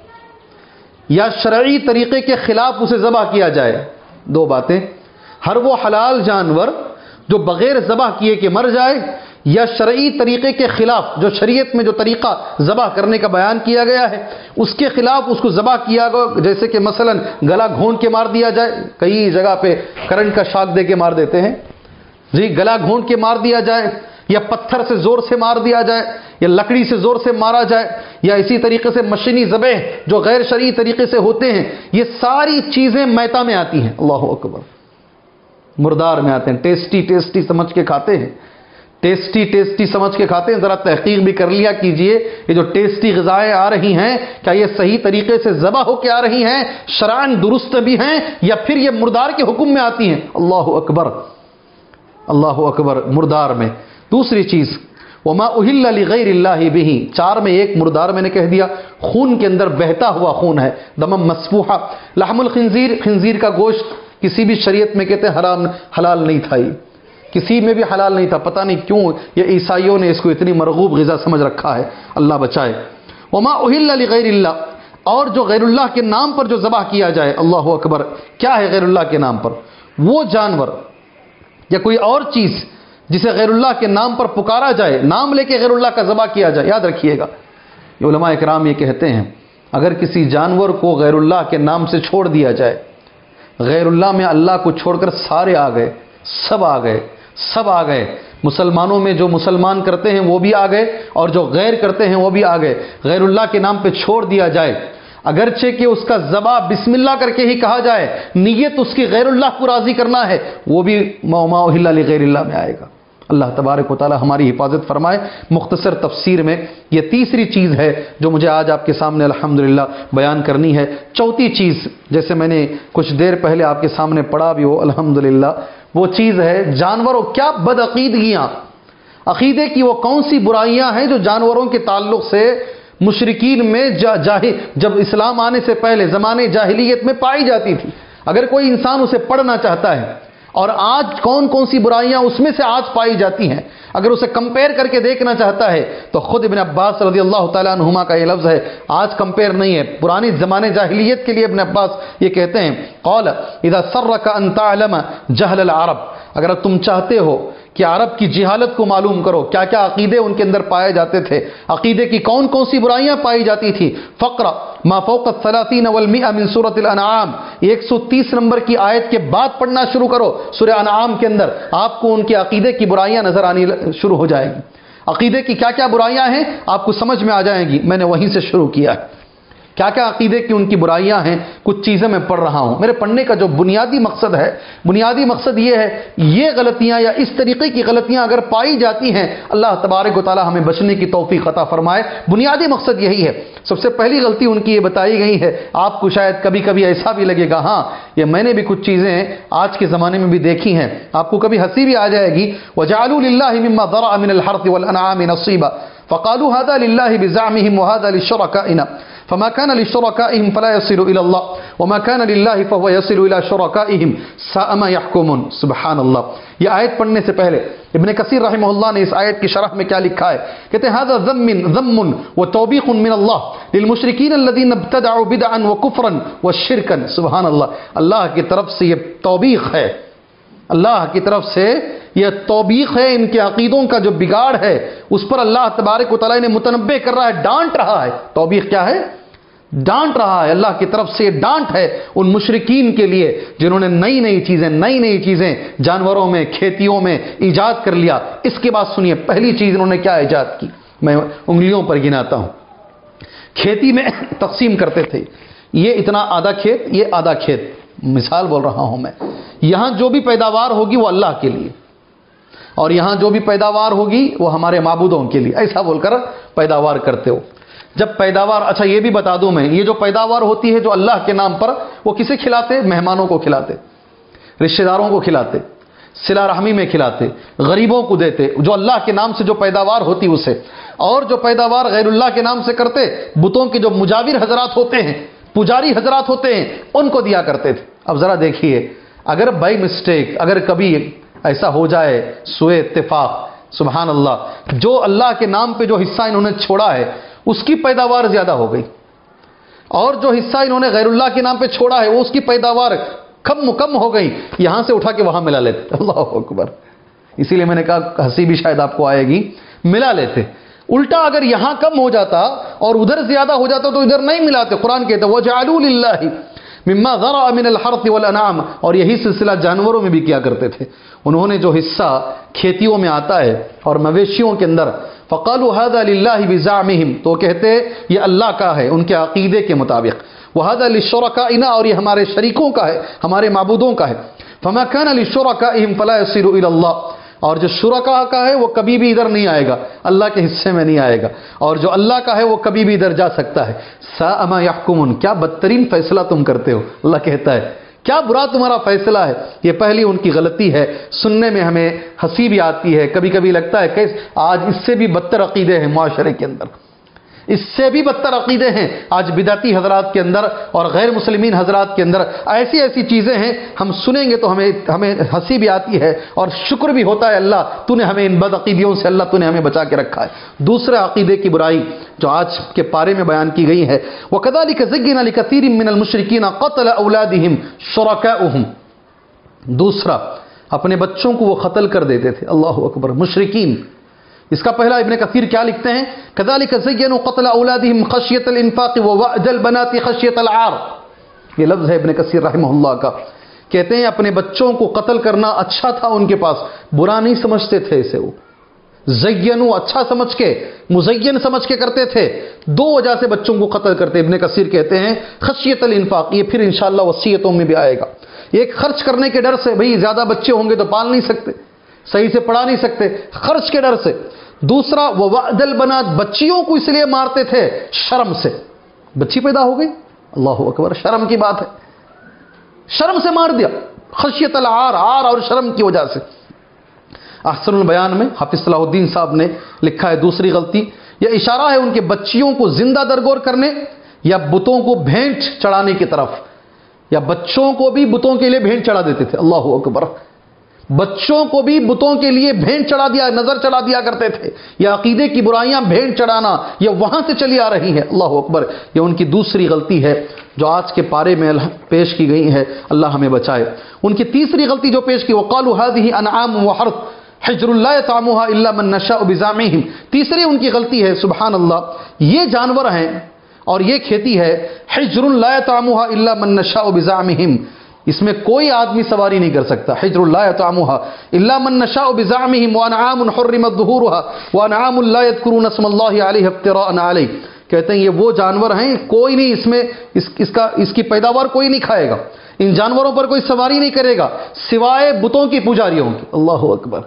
یا شرعی طریقے کے خلاف اسے ذبح کیا جائے. دو باتیں. ہر وہ حلال جانور جو بغیر ذبح کیے کہ مر جائے یا شرعی طریقے کے خلاف، جو شریعت میں جو طریقہ ذبح کرنے کا بیان کیا گیا ہے اس کے خلاف اس کو ذبح کیا گیا. جیسے کہ مثلا گلا گھونٹ کے مار دیا جائے. کئی جگہ پہ کرنٹ کا شاک دے کے مار دیتے ہیں جی. گلا گھونٹ کے مار دیا جائے، یا پتھر سے زور سے مار دیا جائے، یا لکڑی سے زور سے مارا جائے، یا اسی طریقے سے مشینی ذبح جو غیر شرعی طریقے سے ہوتے ہیں، یہ ساری چیزیں میتہ میں آتی ہیں. اللہ اکبر. مردار میں آتے ہیں. ٹیسٹی ٹیسٹی سمجھ کے کھاتے ہیں. ٹیسٹی ٹیسٹی سمجھ کے کھاتے ہیں. ذرا تحقیق بھی کر لیا کیجئے یہ جو ٹیسٹی غذائیں آ رہی ہیں کیا یہ صحیح طریقے سے ذبح ہو کے آ رہی ہیں، شرعاً درست بھی ہیں، یا پھر یہ مردار کے حکم میں آتی ہیں. اللہ اکبر اللہ اکبر. مردار میں. دوسری چیز وما اہل لغیر اللہ بہ. چار میں ایک مردار میں نے کہہ دیا. خون کے اندر بہتا ہوا خون ہے. دم مسفوحہ. لحم الخنزیر، خنزیر کا گوشت کسی بھی شریعت میں کہتے ہیں حرام، حلال نہیں تھا. یہ کسی میں بھی حلال نہیں تھا. پتہ نہیں کیوں یہ عیسائیوں نے اس کو اتنی مرغوب غذا سمجھ رکھا ہے. اللہ بچائے. وما اہل لغیر اللہ. اور جو غیر اللہ کے نام پر جو ذبح کیا جائے. اللہ اکبر. کیا ہے غیر اللہ کے نام پر؟ وہ جانور یا کوئی اور چیز جسے غیر اللہ کے نام پر پکارا جائے، نام لے کے غیر اللہ کا ذبح کیا جائے. یاد رکھیے گا یہ علماء اکرام یہ کہتے ہیں اگر کسی جانور کو غیر اللہ کے نام سے چھوڑ دیا جائے، غیر اللہ میں اللہ کو چھوڑ کر سارے آ گئے، سب آ گئے سب آ گئے. مسلمانوں میں جو مسلمان کرتے ہیں وہ بھی آ گئے اور جو غیر کرتے ہیں وہ بھی آ گئے. غیر اللہ کے نام پہ چھوڑ دیا جائے، اگرچہ کہ اس کا ذبح بسم اللہ کر کے ہی کہا جائے، نیت اس کی غیر اللہ کو راضی کرنا ہے، وہ بھی ما اہل لغیر اللہ میں آئے گا۔ اللہ تبارک و تعالی ہماری حفاظت فرمائے۔ مختصر تفسیر میں یہ تیسری چیز ہے جو مجھے آج آپ کے سامنے الحمدللہ بیان کرنی ہے۔ چوتھی چیز، جیسے میں نے کچھ دیر پہلے آپ کے سامنے پڑھا بھی ہو الحمدللہ، وہ چیز ہے جانوروں، کیا بدعقیدگیاں، عقیدے کی وہ کون سی برائیاں ہیں جو جانوروں کے تعلق سے مشرکین میں جاہل جب اسلام آنے سے پہلے زمانے جاہلیت میں پائی جاتی تھی۔ اگر کوئی انسان اسے پڑھنا چاہتا ہے اور آج کون کون سی برائیاں اس میں سے آج پائی جاتی ہیں، اگر اسے کمپیئر کر کے دیکھنا چاہتا ہے تو خود ابن عباس رضی اللہ تعالیٰ عنہما کا یہ لفظ ہے، آج کمپیئر نہیں ہے، پرانی زمانے جاہلیت کے لیے ابن عباس یہ کہتے ہیں، قال اذا سرک ان تعلم جہل العرب، اگر تم چاہتے ہو کہ عرب کی جہالت کو معلوم کرو، کیا کیا عقیدے ان کے اندر پائے جاتے تھے، عقیدے کی کون کون سی برائیاں پائی جاتی تھی، فقرہ ما فوق الثلاثین والمئہ من سورۃ الانعام، ایک سو تیس نمبر کی آیت کے بعد پڑھنا شروع کرو سورہ انعام کے اندر، آپ کو ان کے عقیدے کی برائیاں نظر آنی شروع ہو جائے گی۔ عقیدے کی کیا کیا برائیاں ہیں آپ کو سمجھ میں آ جائیں گی، میں نے وہیں سے شروع کیا ہے۔ کیا کیا عقیدے کی ان کی برائیاں ہیں، کچھ چیزیں میں پڑھ رہا ہوں۔ میرے پڑھنے کا جو بنیادی مقصد ہے، بنیادی مقصد یہ ہے، یہ غلطیاں یا اس طریقے کی غلطیاں اگر پائی جاتی ہیں، اللہ تبارک و تعالی ہمیں بچنے کی توفیق عطا فرمائے۔ بنیادی مقصد یہی ہے۔ سب سے پہلی غلطی ان کی یہ بتائی گئی ہے، آپ کو شاید کبھی کبھی ایسا بھی لگے گا، ہاں یہ میں نے بھی کچھ چیزیں آج کے زمانے میں بھی دیکھی ہیں، آپ کو کبھی ہنسی بھی آ جائے گی، وَجَعَلُوا لِلَّهِ مِمَّا ذَرَعَ مِنَ الْحَرْثِ وَالْأَنْعَامِ نَصِيبًا فَقَالُوا هَذَا لِلَّهِ بِزَعْمِهِمْ وَهَذَا لِلشُّرَكَائِنَا فما كان لشركائهم فلا يصل الى الله وما كان لله فهو يصل الى شركائهم ساء ما يحكمون۔ سبحان اللہ۔ یہ آیت پڑھنے سے پہلے ابن کثیر رحمہ اللہ نے اس آیت کی شرح میں کیا لکھا ہے، کہتے ہیں هذا ذم ذم وتوبيخ من الله للمشركين الذين ابتدعوا بدعا وكفرا وشركا۔ سبحان اللہ، اللہ کی طرف سے یہ توبیخ ہے، اللہ کی طرف سے یہ توبیخ ہے، ان کے عقیدوں کا جو بگاڑ ہے اس پر اللہ تبارک و تعالیٰ نے متنبہ کر رہا ہے، ڈانٹ رہا ہے۔ توبیخ کیا ہے؟ ڈانٹ رہا ہے، اللہ کی طرف سے یہ ڈانٹ ہے ان مشرکین کے لیے جنہوں نے نئی نئی چیزیں نئی نئی چیزیں جانوروں میں، کھیتیوں میں ایجاد کر لیا۔ اس کے بعد سنیے پہلی چیز انہوں نے کیا ایجاد کی، میں انگلیوں پر گناتا ہوں۔ کھیتی میں تقسیم کرتے تھے، یہ اتنا آدھا کھیت، یہ آدھا کھیت، مثال بول رہا ہوں میں، یہاں جو بھی پیداوار ہوگی وہ اللہ کے لیے، اور یہاں جو بھی پیداوار ہوگی وہ ہمارے معبودوں کے لیے، ایسا بول کر پیداوار کرتے ہو۔ جب پیداوار، اچھا یہ بھی بتا دوں میں، یہ جو پیداوار ہوتی ہے جو اللہ کے نام پر، وہ کسے کھلاتے؟ مہمانوں کو کھلاتے، رشتہ داروں کو کھلاتے، صلہ رحمی میں کھلاتے، غریبوں کو دیتے، جو اللہ کے نام سے جو پیداوار ہوتی اسے۔ اور جو پیداوار غیر اللہ کے نام سے کرتے، بتوں کے جو مجاور حضرات ہوتے ہیں، پجاری حضرات ہوتے ہیں، ان کو دیا کرتے تھے۔ اب ذرا دیکھیے، اگر بائی مسٹیک اگر کبھی ایسا ہو جائے سوئے اتفاق، سبحان اللہ، جو اللہ کے نام پہ جو حصہ انہوں نے چھوڑا ہے اس کی پیداوار زیادہ ہو گئی، اور جو حصہ انہوں نے غیر اللہ کے نام پہ چھوڑا ہے وہ اس کی پیداوار کم کم ہو گئی، یہاں سے اٹھا کے وہاں ملا لیتے۔ اللہ اکبر۔ اسی لیے میں نے کہا ہنسی بھی شاید آپ کو آئے گی، ملا لیتے۔ الٹا اگر یہاں کم ہو جاتا اور ادھر زیادہ ہو جاتا تو ادھر نہیں ملاتے۔ قرآن کہتا ہے وَجَعَلُوا لِلَّهِ مما ذرع من الحرث والانعام، اور یہی سلسلہ جانوروں میں بھی کیا کرتے تھے، انہوں نے جو حصہ کھیتیوں میں آتا ہے اور مویشیوں کے اندر، فقالوا هذا لله بزعمهم، تو کہتے یہ اللہ کا ہے ان کے عقیدے کے مطابق، وهذا للشركائنا، اور یہ ہمارے شریکوں کا ہے، ہمارے معبودوں کا ہے، فما كان للشركائهم فلا يصل الى الله، اور جو شرکا کا ہے وہ کبھی بھی ادھر نہیں آئے گا، اللہ کے حصے میں نہیں آئے گا، اور جو اللہ کا ہے وہ کبھی بھی ادھر جا سکتا ہے۔ ساء ما يحكمون، کیا بدترین فیصلہ تم کرتے ہو، اللہ کہتا ہے کیا برا تمہارا فیصلہ ہے۔ یہ پہلی ان کی غلطی ہے، سننے میں ہمیں ہنسی بھی آتی ہے، کبھی کبھی لگتا ہے کہ آج اس سے بھی بدتر عقیدے ہیں معاشرے کے اندر، اس سے بھی بدتر عقیدے ہیں آج بدعتی حضرات کے اندر اور غیر مسلمین حضرات کے اندر، ایسی ایسی چیزیں ہیں ہم سنیں گے تو ہمیں ہمیں ہنسی بھی آتی ہے اور شکر بھی ہوتا ہے، اللہ تو نے ہمیں ان بد عقیدیوں سے، اللہ تو نے ہمیں بچا کے رکھا ہے۔ دوسرے عقیدے کی برائی جو آج کے پارے میں بیان کی گئی ہے، وَكَذَلِكَ زَيَّنَ لِكَثِيرٍ مِّنَ الْمُشْرِكِينَ قَتْلَ أَوْلَادِهِمْ شُرَكَاؤُهُمْ، دوسرا اپنے بچوں کو وہ قتل کر دیتے تھے۔ اللہ اکبر، مشرکین۔ اس کا پہلا ابن کثیر کیا لکھتے ہیں، كَذَلِكَ زَيَّنُوا قَتْلَ أَوْلَادِهِمْ خَشْيَةَ الْإِنفَاقِ وَوَأْدَ الْبَنَاتِ خَشْيَةَ الْعَارِ، یہ لفظ ہے ابن کثیر رحمہ اللہ کا، کہتے ہیں اپنے بچوں کو قتل کرنا اچھا تھا ان کے پاس، برا نہیں سمجھتے تھے اسے، وہ زینو اچھا سمجھ کے، مزین سمجھ کے کرتے تھے، دو وجہ سے بچوں کو قتل کرتے۔ ابن کثیر کہتے ہیں خشیت الانفاق، یہ پھر انشاءاللہ وصیتوں میں بھی آئے گا۔ ایک خرچ کرنے کے ڈر سے، بھئی زیادہ بچے ہوں گے تو پال نہیں سکتے، صحیح سے پڑھا نہیں سکتے، خرچ کے ڈر سے۔ دوسرا ووعد البنات، بچیوں کو اس لیے مارتے تھے شرم سے، بچی پیدا ہو گئی، اللہ اکبر، شرم کی بات ہے، شرم سے مار دیا، خشیت العار، عار اور شرم کی وجہ سے۔ احسن البیان میں حافظ صلاح الدین صاحب نے لکھا ہے دوسری غلطی، یہ اشارہ ہے ان کے بچیوں کو زندہ درگور کرنے یا بتوں کو بھینٹ چڑھانے کی طرف، یا بچوں کو بھی بتوں کے لیے بھینٹ چڑھا دیتے تھے، اللہ اکبر، بچوں کو بھی بتوں کے لیے بھینٹ چڑھا دیا، نظر چڑھا دیا کرتے تھے۔ یہ عقیدے کی برائیاں، بھینٹ چڑھانا، یہ وہاں سے چلی آ رہی ہیں، اللہ اکبر، یہ ان کی دوسری غلطی ہے جو آج کے پارے میں پیش کی گئی ہے، اللہ ہمیں بچائے۔ ان کی تیسری غلطی جو پیش کی، وقالوا هذه انعام وحرث حجر لا يطعمها الا من نشاء بزعمهم، تیسری ان کی غلطی ہے، سبحان اللہ، یہ جانور ہیں اور یہ کھیتی ہے، حجر لا يطعمها الا من نشاء بزعمهم، اس میں کوئی آدمی سواری نہیں کر سکتا، حجر لا يطعمها الا من نشاء بزعمهم وانعام حرمت ظهورها وانعام لا يذكرون اسم الله عليه افتراء عليه، کہتے ہیں یہ وہ جانور ہیں کوئی نہیں اس میں اس, اس کا اس کی پیداوار کوئی نہیں کھائے گا، ان جانوروں پر کوئی سواری نہیں کرے گا سوائے بتوں کی پجاریوں کی، اللہ اکبر،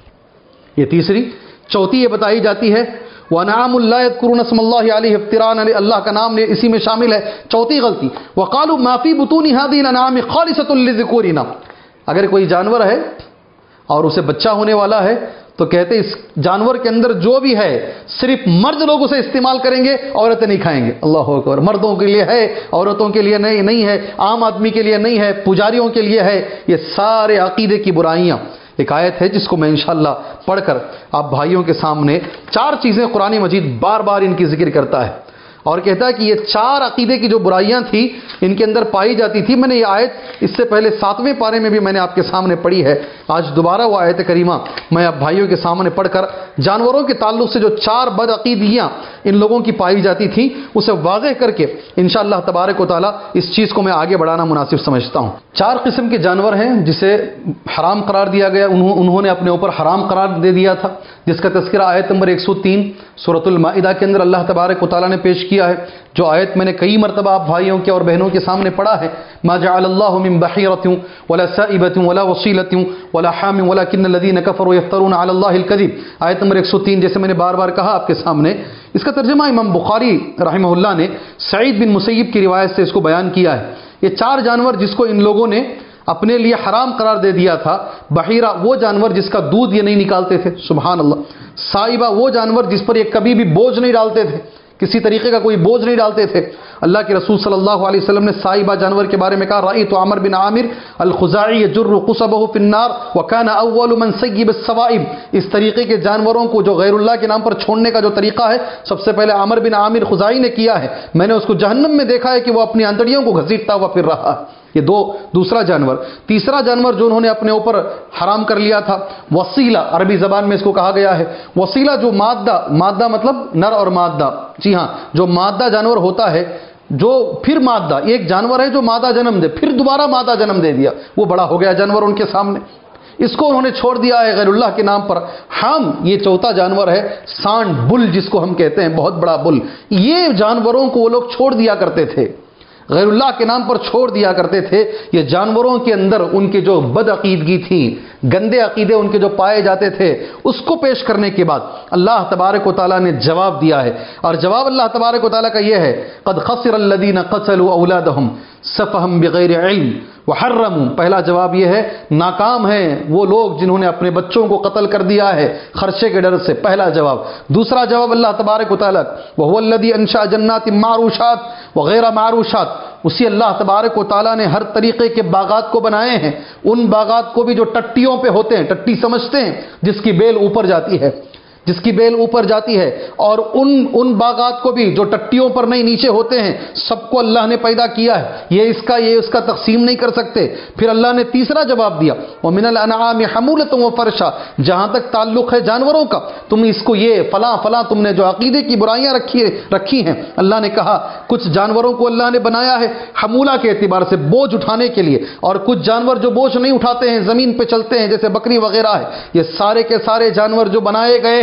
یہ تیسری۔ چوتھی یہ بتائی جاتی ہے وَنَعَامُ لَا يَذْكُرُونَ اسْمَ اللَّهِ عَلَيْهِ افْتِرَاءً عَلَيْهِ، اللہ کا نام اسی میں شامل ہے، چوتھی غلطی۔ وَقَالُوا مَا فِي بُطُونِ هَذِهِ الْأَنْعَامِ خَالِصَةٌ لِذُكُورِنَا، اگر کوئی جانور ہے اور اسے بچہ ہونے والا ہے تو کہتے اس جانور کے اندر جو بھی ہے صرف مرد لوگ اسے استعمال کریں گے، عورتیں نہیں کھائیں گے، اللہ اکبر، مردوں کے لیے ہے، عورتوں کے لیے نہیں نہیں ہے، عام آدمی کے لیے نہیں ہے، پجاریوں کے لیے ہے۔ یہ سارے عقیدے کی برائیاں۔ ایک آیت ہے جس کو میں انشاءاللہ پڑھ کر آپ بھائیوں کے سامنے، چار چیزیں قرآن مجید بار بار ان کی ذکر کرتا ہے اور کہتا ہے کہ یہ چار عقیدے کی جو برائیاں تھیں ان کے اندر پائی جاتی تھی۔ میں نے یہ آیت اس سے پہلے ساتویں پارے میں بھی میں نے آپ کے سامنے پڑھی ہے، آج دوبارہ وہ آیت کریمہ میں آپ بھائیوں کے سامنے پڑھ کر جانوروں کے تعلق سے جو چار بد عقیدیاں ان لوگوں کی پائی جاتی تھیں اسے واضح کر کے انشاءاللہ تبارک و تعالیٰ اس چیز کو میں آگے بڑھانا مناسب سمجھتا ہوں۔ چار قسم کے جانور ہیں جسے حرام قرار دیا گیا، انہوں انہوں نے اپنے اوپر حرام قرار دے دیا تھا، جس کا تذکرہ آیت نمبر ایک سو تین سورۃ المائدہ کے اندر اللہ تبارک و تعالیٰ نے پیش کیا ہے، جو آیت میں نے کئی مرتبہ آپ بھائیوں کے اور بہنوں کے سامنے پڑھا ہے، ما جعل اللہ من بحیرۃ ولا سائبۃ ولا وصیلۃ ولا حام ولکن الذین کفروا یفترون علی اللہ الکذب، آیت نمبر ایک سو تین، جیسے میں نے بار بار کہا آپ کے سامنے۔ اس کا ترجمہ امام بخاری رحمہ اللہ نے سعید بن مسیب کی روایت سے اس کو بیان کیا ہے۔ یہ چار جانور جس کو ان لوگوں نے اپنے لیے حرام قرار دے دیا تھا، بحیرہ وہ جانور جس کا دودھ یہ نہیں نکالتے تھے، سبحان اللہ، سائبہ وہ جانور جس پر یہ کبھی بھی بوجھ نہیں ڈالتے تھے، کسی طریقے کا کوئی بوجھ نہیں ڈالتے تھے۔ اللہ کے رسول صلی اللہ علیہ وسلم نے سائبہ جانور کے بارے میں کہا، رأیت عمر بن عامر الخزاعی یجر قصبہ فی النار وکان اول من سیب السوائب، اس طریقے کے جانوروں کو جو غیر اللہ کے نام پر چھوڑنے کا جو طریقہ ہے سب سے پہلے عمر بن عامر خزاعی نے کیا ہے، میں نے اس کو جہنم میں دیکھا ہے کہ وہ اپنی انتڑیوں کو گھسیٹتا ہوا پھر رہا ہے۔ یہ دو دوسرا جانور۔ تیسرا جانور جو انہوں نے اپنے اوپر حرام کر لیا تھا، وسیلہ، عربی زبان میں اس کو کہا گیا ہے وسیلہ، جو مادہ، مادہ مطلب نر اور مادہ، جی ہاں، جو مادہ جانور ہوتا ہے، جو پھر مادہ، ایک جانور ہے جو مادہ جنم دے پھر دوبارہ مادہ جنم دے دیا، وہ بڑا ہو گیا جانور ان کے سامنے، اس کو انہوں نے چھوڑ دیا ہے غیر اللہ کے نام پر۔ ہم، یہ چوتھا جانور ہے سانڈ، بل جس کو ہم کہتے ہیں، بہت بڑا بل، یہ جانوروں کو وہ لوگ چھوڑ دیا کرتے تھے، غیر اللہ کے نام پر چھوڑ دیا کرتے تھے۔ یہ جانوروں کے اندر ان کے جو بد عقیدگی تھی، گندے عقیدے ان کے جو پائے جاتے تھے، اس کو پیش کرنے کے بعد اللہ تبارک و تعالیٰ نے جواب دیا ہے، اور جواب اللہ تبارک و تعالیٰ کا یہ ہے، قد خسر الذین قتلوا اولادہم سفہا بغیر علم وحرموا، پہلا جواب یہ ہے ناکام ہیں وہ لوگ جنہوں نے اپنے بچوں کو قتل کر دیا ہے خرچے کے ڈر سے، پہلا جواب۔ دوسرا جواب اللہ تبارک و تعالیٰ، وَهُوَ الَّذِي أَنشَأَ جَنَّاتٍ مَّعْرُوشَاتٍ وَغَيْرَ مَعْرُوشَاتٍ، اسی اللہ تبارک و تعالیٰ نے ہر طریقے کے باغات کو بنائے ہیں، ان باغات کو بھی جو ٹٹیوں پہ ہوتے ہیں، ٹٹی سمجھتے ہیں جس کی بیل اوپر جاتی ہے، جس کی بیل اوپر جاتی ہے، اور ان ان باغات کو بھی جو ٹٹیوں پر نہیں نیچے ہوتے ہیں، سب کو اللہ نے پیدا کیا ہے، یہ اس کا یہ اس کا تقسیم نہیں کر سکتے۔ پھر اللہ نے تیسرا جواب دیا، وَمِنَ الْأَنْعَامِ حَمُولَةٌ وَفَرْشًا، جہاں تک تعلق ہے جانوروں کا، تم اس کو یہ فلاں فلاں تم نے جو عقیدے کی برائیاں رکھی رکھی ہیں، اللہ نے کہا کچھ جانوروں کو اللہ نے بنایا ہے حمولہ کے اعتبار سے، بوجھ اٹھانے کے لیے، اور کچھ جانور جو بوجھ نہیں اٹھاتے ہیں، زمین پہ چلتے ہیں، جیسے بکری وغیرہ ہے، یہ سارے کے سارے جانور جو بنائے گئے ہیں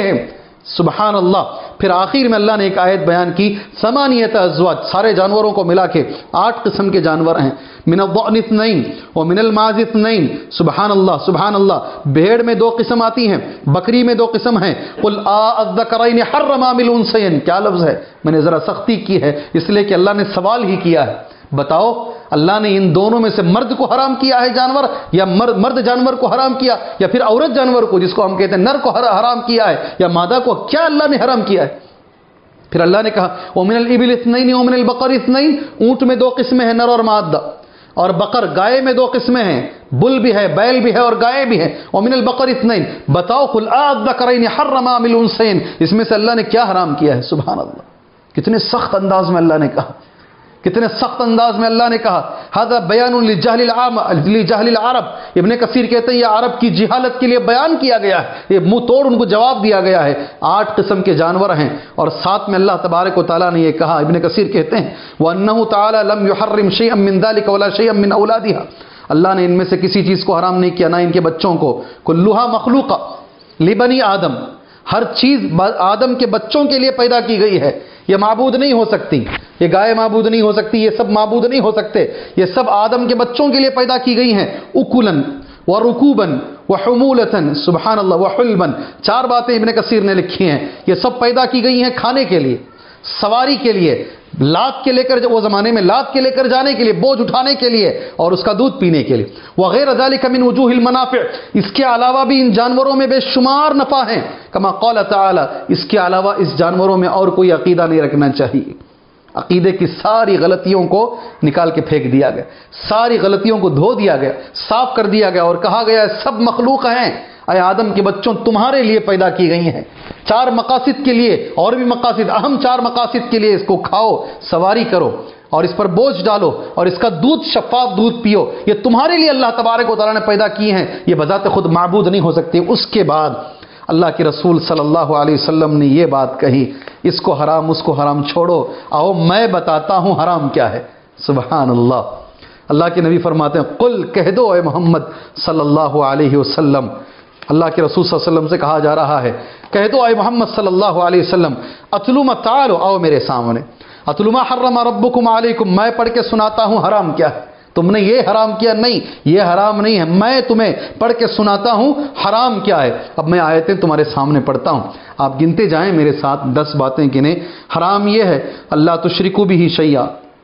ہیں. سبحان اللہ. پھر آخر میں اللہ نے ایک آیت بیان کی ثمانیۃ ازواج، سارے جانوروں کو ملا کے آٹھ قسم کے جانور ہیں. من الضأن اثنین ومن الماعز اثنین. سبحان اللہ سبحان اللہ. بھیڑ میں دو قسم آتی ہیں، بکری میں دو قسم ہیں. قل اذکرین حرم ام الانثیین. کیا لفظ ہے، میں نے ذرا سختی کی ہے اس لیے کہ اللہ نے سوال ہی کیا ہے. بتاؤ اللہ نے ان دونوں میں سے مرد کو حرام کیا ہے جانور، یا مرد مرد جانور کو حرام کیا، یا پھر عورت جانور کو جس کو ہم کہتے ہیں نر کو حرام کیا ہے، یا مادہ کو؟ کیا اللہ نے حرام کیا ہے؟ پھر اللہ نے کہا ومن الابل اثنین ومن البقر اثنین. اونٹ میں دو قسمیں ہیں، نر اور مادہ. اور بقر گائے میں دو قسمیں ہیں، بل بھی ہے، بیل بھی ہے اور گائے بھی ہے. ومن البقر اثنین. بتاؤ قل اذکرین حرم ام الانثیین. اس میں سے اللہ نے کیا حرام کیا ہے؟ سبحان اللہ. کتنے سخت انداز میں اللہ نے کہا، کتنے سخت انداز میں اللہ نے کہا. ھذا بیان لجہل العام لجہل العرب. ابن کثیر کہتے ہیں یہ عرب کی جہالت کے لیے بیان کیا گیا ہے، یہ منہ توڑ ان کو جواب دیا گیا ہے. آٹھ قسم کے جانور ہیں اور ساتھ میں اللہ تبارک و تعالیٰ نے یہ کہا. ابن کثیر کہتے ہیں وَأَنَّهُ تَعَالَى لَمْ يُحَرِّمْ شَيْئًا مِّن ذَلِكَ وَلَا شَيْئًا مِّنْ أَوْلَادِهَا. اللہ نے ان میں سے کسی چیز کو حرام نہیں کیا، نہ ان کے بچوں کو. كُلُّهَا مَخْلُوقَةٌ لِبَنِي آدم. ہر چیز آدم کے بچوں کے لیے پیدا کی گئی ہے. یہ معبود نہیں ہو سکتی، یہ گائے معبود نہیں ہو سکتی، یہ سب معبود نہیں ہو سکتے. یہ سب آدم کے بچوں کے لیے پیدا کی گئی ہیں. اکلن ورکوبن وحمولتن. سبحان اللہ. وحلبن. چار باتیں ابن کثیر نے لکھی ہیں. یہ سب پیدا کی گئی ہیں کھانے کے لیے، سواری کے لیے، لاد کے لے کر، وہ زمانے میں لاد کے لے کر جانے کے لیے، بوجھ اٹھانے کے لیے، اور اس کا دودھ پینے کے لیے. وغیر ذلك من وجوہ المنافع. اس کے علاوہ بھی ان جانوروں میں بے شمار نفع ہیں. کما قال تعالی. اس کے علاوہ اس جانوروں میں اور کوئی عقیدہ نہیں رکھنا چاہیے. عقیدے کی ساری غلطیوں کو نکال کے پھینک دیا گیا، ساری غلطیوں کو دھو دیا گیا، صاف کر دیا گیا اور کہا گیا سب مخلوق ہیں. اے آدم کے بچوں تمہارے لیے پیدا کی گئی ہیں، چار مقاصد کے لیے، اور بھی مقاصد، اہم چار مقاصد کے لیے. اس کو کھاؤ، سواری کرو، اور اس پر بوجھ ڈالو، اور اس کا دودھ، شفاف دودھ پیو. یہ تمہارے لیے اللہ تبارک و تعالیٰ نے پیدا کی ہیں. یہ بذات خود معبود نہیں ہو سکتے. اس کے بعد اللہ کے رسول صلی اللہ علیہ وسلم نے یہ بات کہی اس کو حرام اس کو حرام چھوڑو، آؤ میں بتاتا ہوں حرام کیا ہے. سبحان اللہ. اللہ کے نبی فرماتے ہیں قل، کہہ دو اے محمد صلی اللہ علیہ وسلم. اللہ کے رسول صلی اللہ علیہ وسلم سے کہا جا رہا ہے کہہ دو اے محمد صلی اللہ علیہ وسلم اتلو ما، تعالو آؤ میرے سامنے. اتلو ما حرم ربکم علیکم. میں پڑھ کے سناتا ہوں حرام کیا ہے. تم نے یہ حرام کیا نہیں، یہ حرام نہیں ہے، میں تمہیں پڑھ کے سناتا ہوں حرام کیا ہے. اب میں آیتیں تمہارے سامنے پڑھتا ہوں، آپ گنتے جائیں میرے ساتھ. دس باتیں گنے. حرام یہ ہے اللہ تشرکوا بہ شیئا.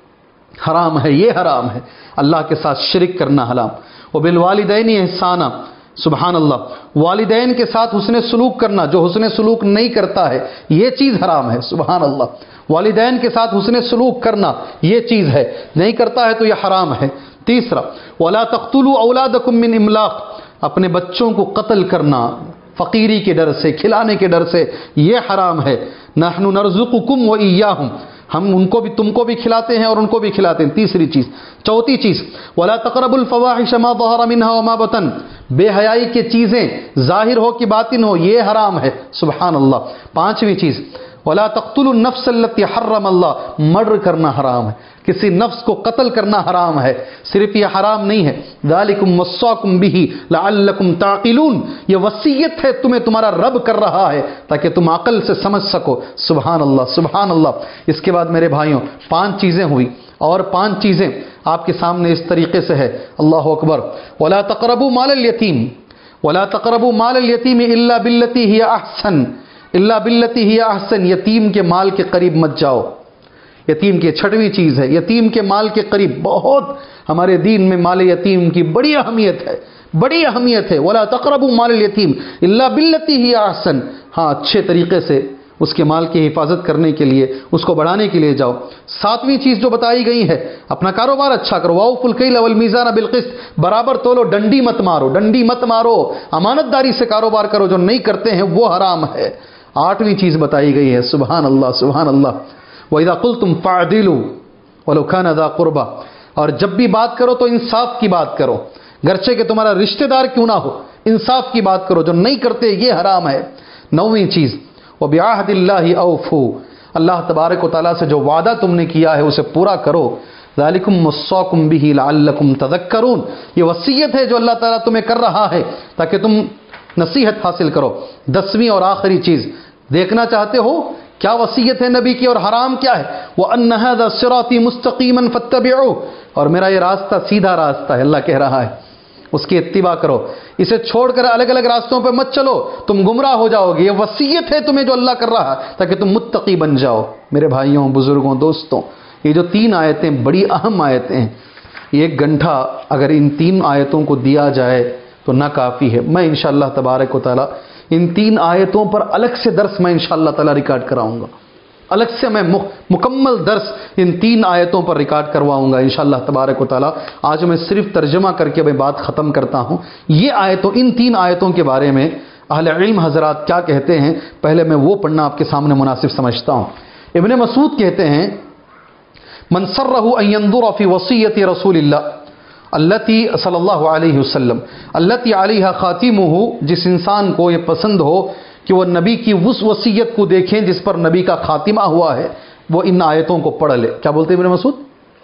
حرام ہے، یہ حرام ہے اللہ کے ساتھ شرک کرنا حرام. وبالوالدین احسانا. سبحان اللہ. والدین کے ساتھ حسن سلوک کرنا، جو حسن سلوک نہیں کرتا ہے یہ چیز حرام ہے. سبحان اللہ. والدین کے ساتھ حسن سلوک کرنا یہ چیز ہے، نہیں کرتا ہے تو یہ حرام ہے. تیسرا ولا تقتلوا اولادکم من املاق. اپنے بچوں کو قتل کرنا فقیری کے ڈر سے، کھلانے کے ڈر سے، یہ حرام ہے. نحن نرزقکم وإیاہم. ہم ان کو بھی، تم کو بھی کھلاتے ہیں اور ان کو بھی کھلاتے ہیں. تیسری چیز. چوتھی چیز ولا تقربوا الفواحش ما ظهر منها وما بطن. بے حیائی کی چیزیں ظاہر ہو کہ باطن ہو یہ حرام ہے. سبحان اللہ. پانچویں چیز ولا تقتلوا النفس التي حرم اللہ. مرڈر کرنا حرام ہے، کسی نفس کو قتل کرنا حرام ہے. صرف یہ حرام نہیں ہے، ذالکم وصاکم بہ لعلکم تعقلون. یہ وصیت ہے تمہیں تمہارا رب کر رہا ہے تاکہ تم عقل سے سمجھ سکو. سبحان اللہ سبحان اللہ. اس کے بعد میرے بھائیوں پانچ چیزیں ہوئی، اور پانچ چیزیں آپ کے سامنے اس طریقے سے ہے. اللہ اکبر. ولا تقربوا مال الیتیم. ولا تقربوا مال الیتیم الا بالتی ہی احسن. الا بالتی ہی احسن. یتیم کے مال کے قریب مت جاؤ. یتیم کی چھٹویں چیز ہے یتیم کے مال کے قریب. بہت ہمارے دین میں مال یتیم کی بڑی اہمیت ہے، بڑی اہمیت ہے. ولا تقربوا مال الیتیم الا بالتی ہی احسن. ہاں اچھے طریقے سے اس کے مال کی حفاظت کرنے کے لیے، اس کو بڑھانے کے لیے جاؤ. ساتویں چیز جو بتائی گئی ہے اپنا کاروبار اچھا کرو. واوفوا الکیل والمیزان بالقسط. برابر تولو، ڈنڈی مت مارو، ڈنڈی مت مارو. امانت داری سے کاروبار کرو، جو نہیں کرتے ہیں وہ حرام ہے. آٹھویں چیز بتائی گئی ہے. سبحان اللہ سبحان اللہ. وَإِذَا قُلْتُمْ فَاعْدِلُوا وَلَوْ كَانَ ذَا قُرْبَى. اور جب بھی بات کرو تو انصاف کی بات کرو، گرچہ کہ تمہارا رشتہ دار کیوں نہ ہو، انصاف کی بات کرو. جو نہیں کرتے یہ حرام ہے. نویں چیز وَبِعَهْدِ اللَّهِ أَوْفُوا. اللہ تبارک و تعالیٰ سے جو وعدہ تم نے کیا ہے اسے پورا کرو. ذَلِكُمْ وَصَّاكُمْ بِهِ لَعَلَّكُمْ تَذَكَّرُونَ. یہ وصیت ہے جو اللہ تعالیٰ تمہیں کر رہا ہے تاکہ تم نصیحت حاصل کرو۔ دسویں اور آخری چیز دیکھنا چاہتے ہو کیا وصیت ہے نبی کی اور حرام کیا ہے؟ وَأَنَّ هَذَا صِرَاطِي مُسْتَقِيمًا فَاتَّبِعُوهُ، اور میرا یہ راستہ سیدھا راستہ ہے، اللہ کہہ رہا ہے اس کی اتباع کرو، اسے چھوڑ کر الگ الگ راستوں پہ مت چلو، تم گمراہ ہو جاؤ گے۔ یہ وصیت ہے تمہیں جو اللہ کر رہا ہے تاکہ تم متقی بن جاؤ۔ میرے بھائیوں، بزرگوں، دوستوں، یہ جو تین آیتیں بڑی اہم آیتیں ہیں، ایک گھنٹہ اگر ان تین آیتوں کو دیا جائے تو نہ کافی ہے۔ میں انشاءاللہ تبارک و تعالی ان تین آیتوں پر الگ سے درس میں انشاءاللہ تعالی ریکارڈ کراؤں گا، الگ سے میں مکمل درس ان تین آیتوں پر ریکارڈ کرواؤں گا انشاءاللہ تبارک و تعالی۔ آج میں صرف ترجمہ کر کے میں بات ختم کرتا ہوں۔ یہ آیتوں، ان تین آیتوں کے بارے میں اہل علم حضرات کیا کہتے ہیں، پہلے میں وہ پڑھنا آپ کے سامنے مناسب سمجھتا ہوں۔ ابن مسعود کہتے ہیں من سرہ ان ينظر فی وصیت رسول اللہ التی صلی اللہ علیہ وسلم التی علیہ خاتمہ، جس انسان کو یہ پسند ہو کہ وہ نبی کی اس وصیت کو دیکھیں جس پر نبی کا خاتمہ ہوا ہے، وہ ان آیتوں کو پڑھ لے۔ کیا بولتے ہیں ابن مسعود؟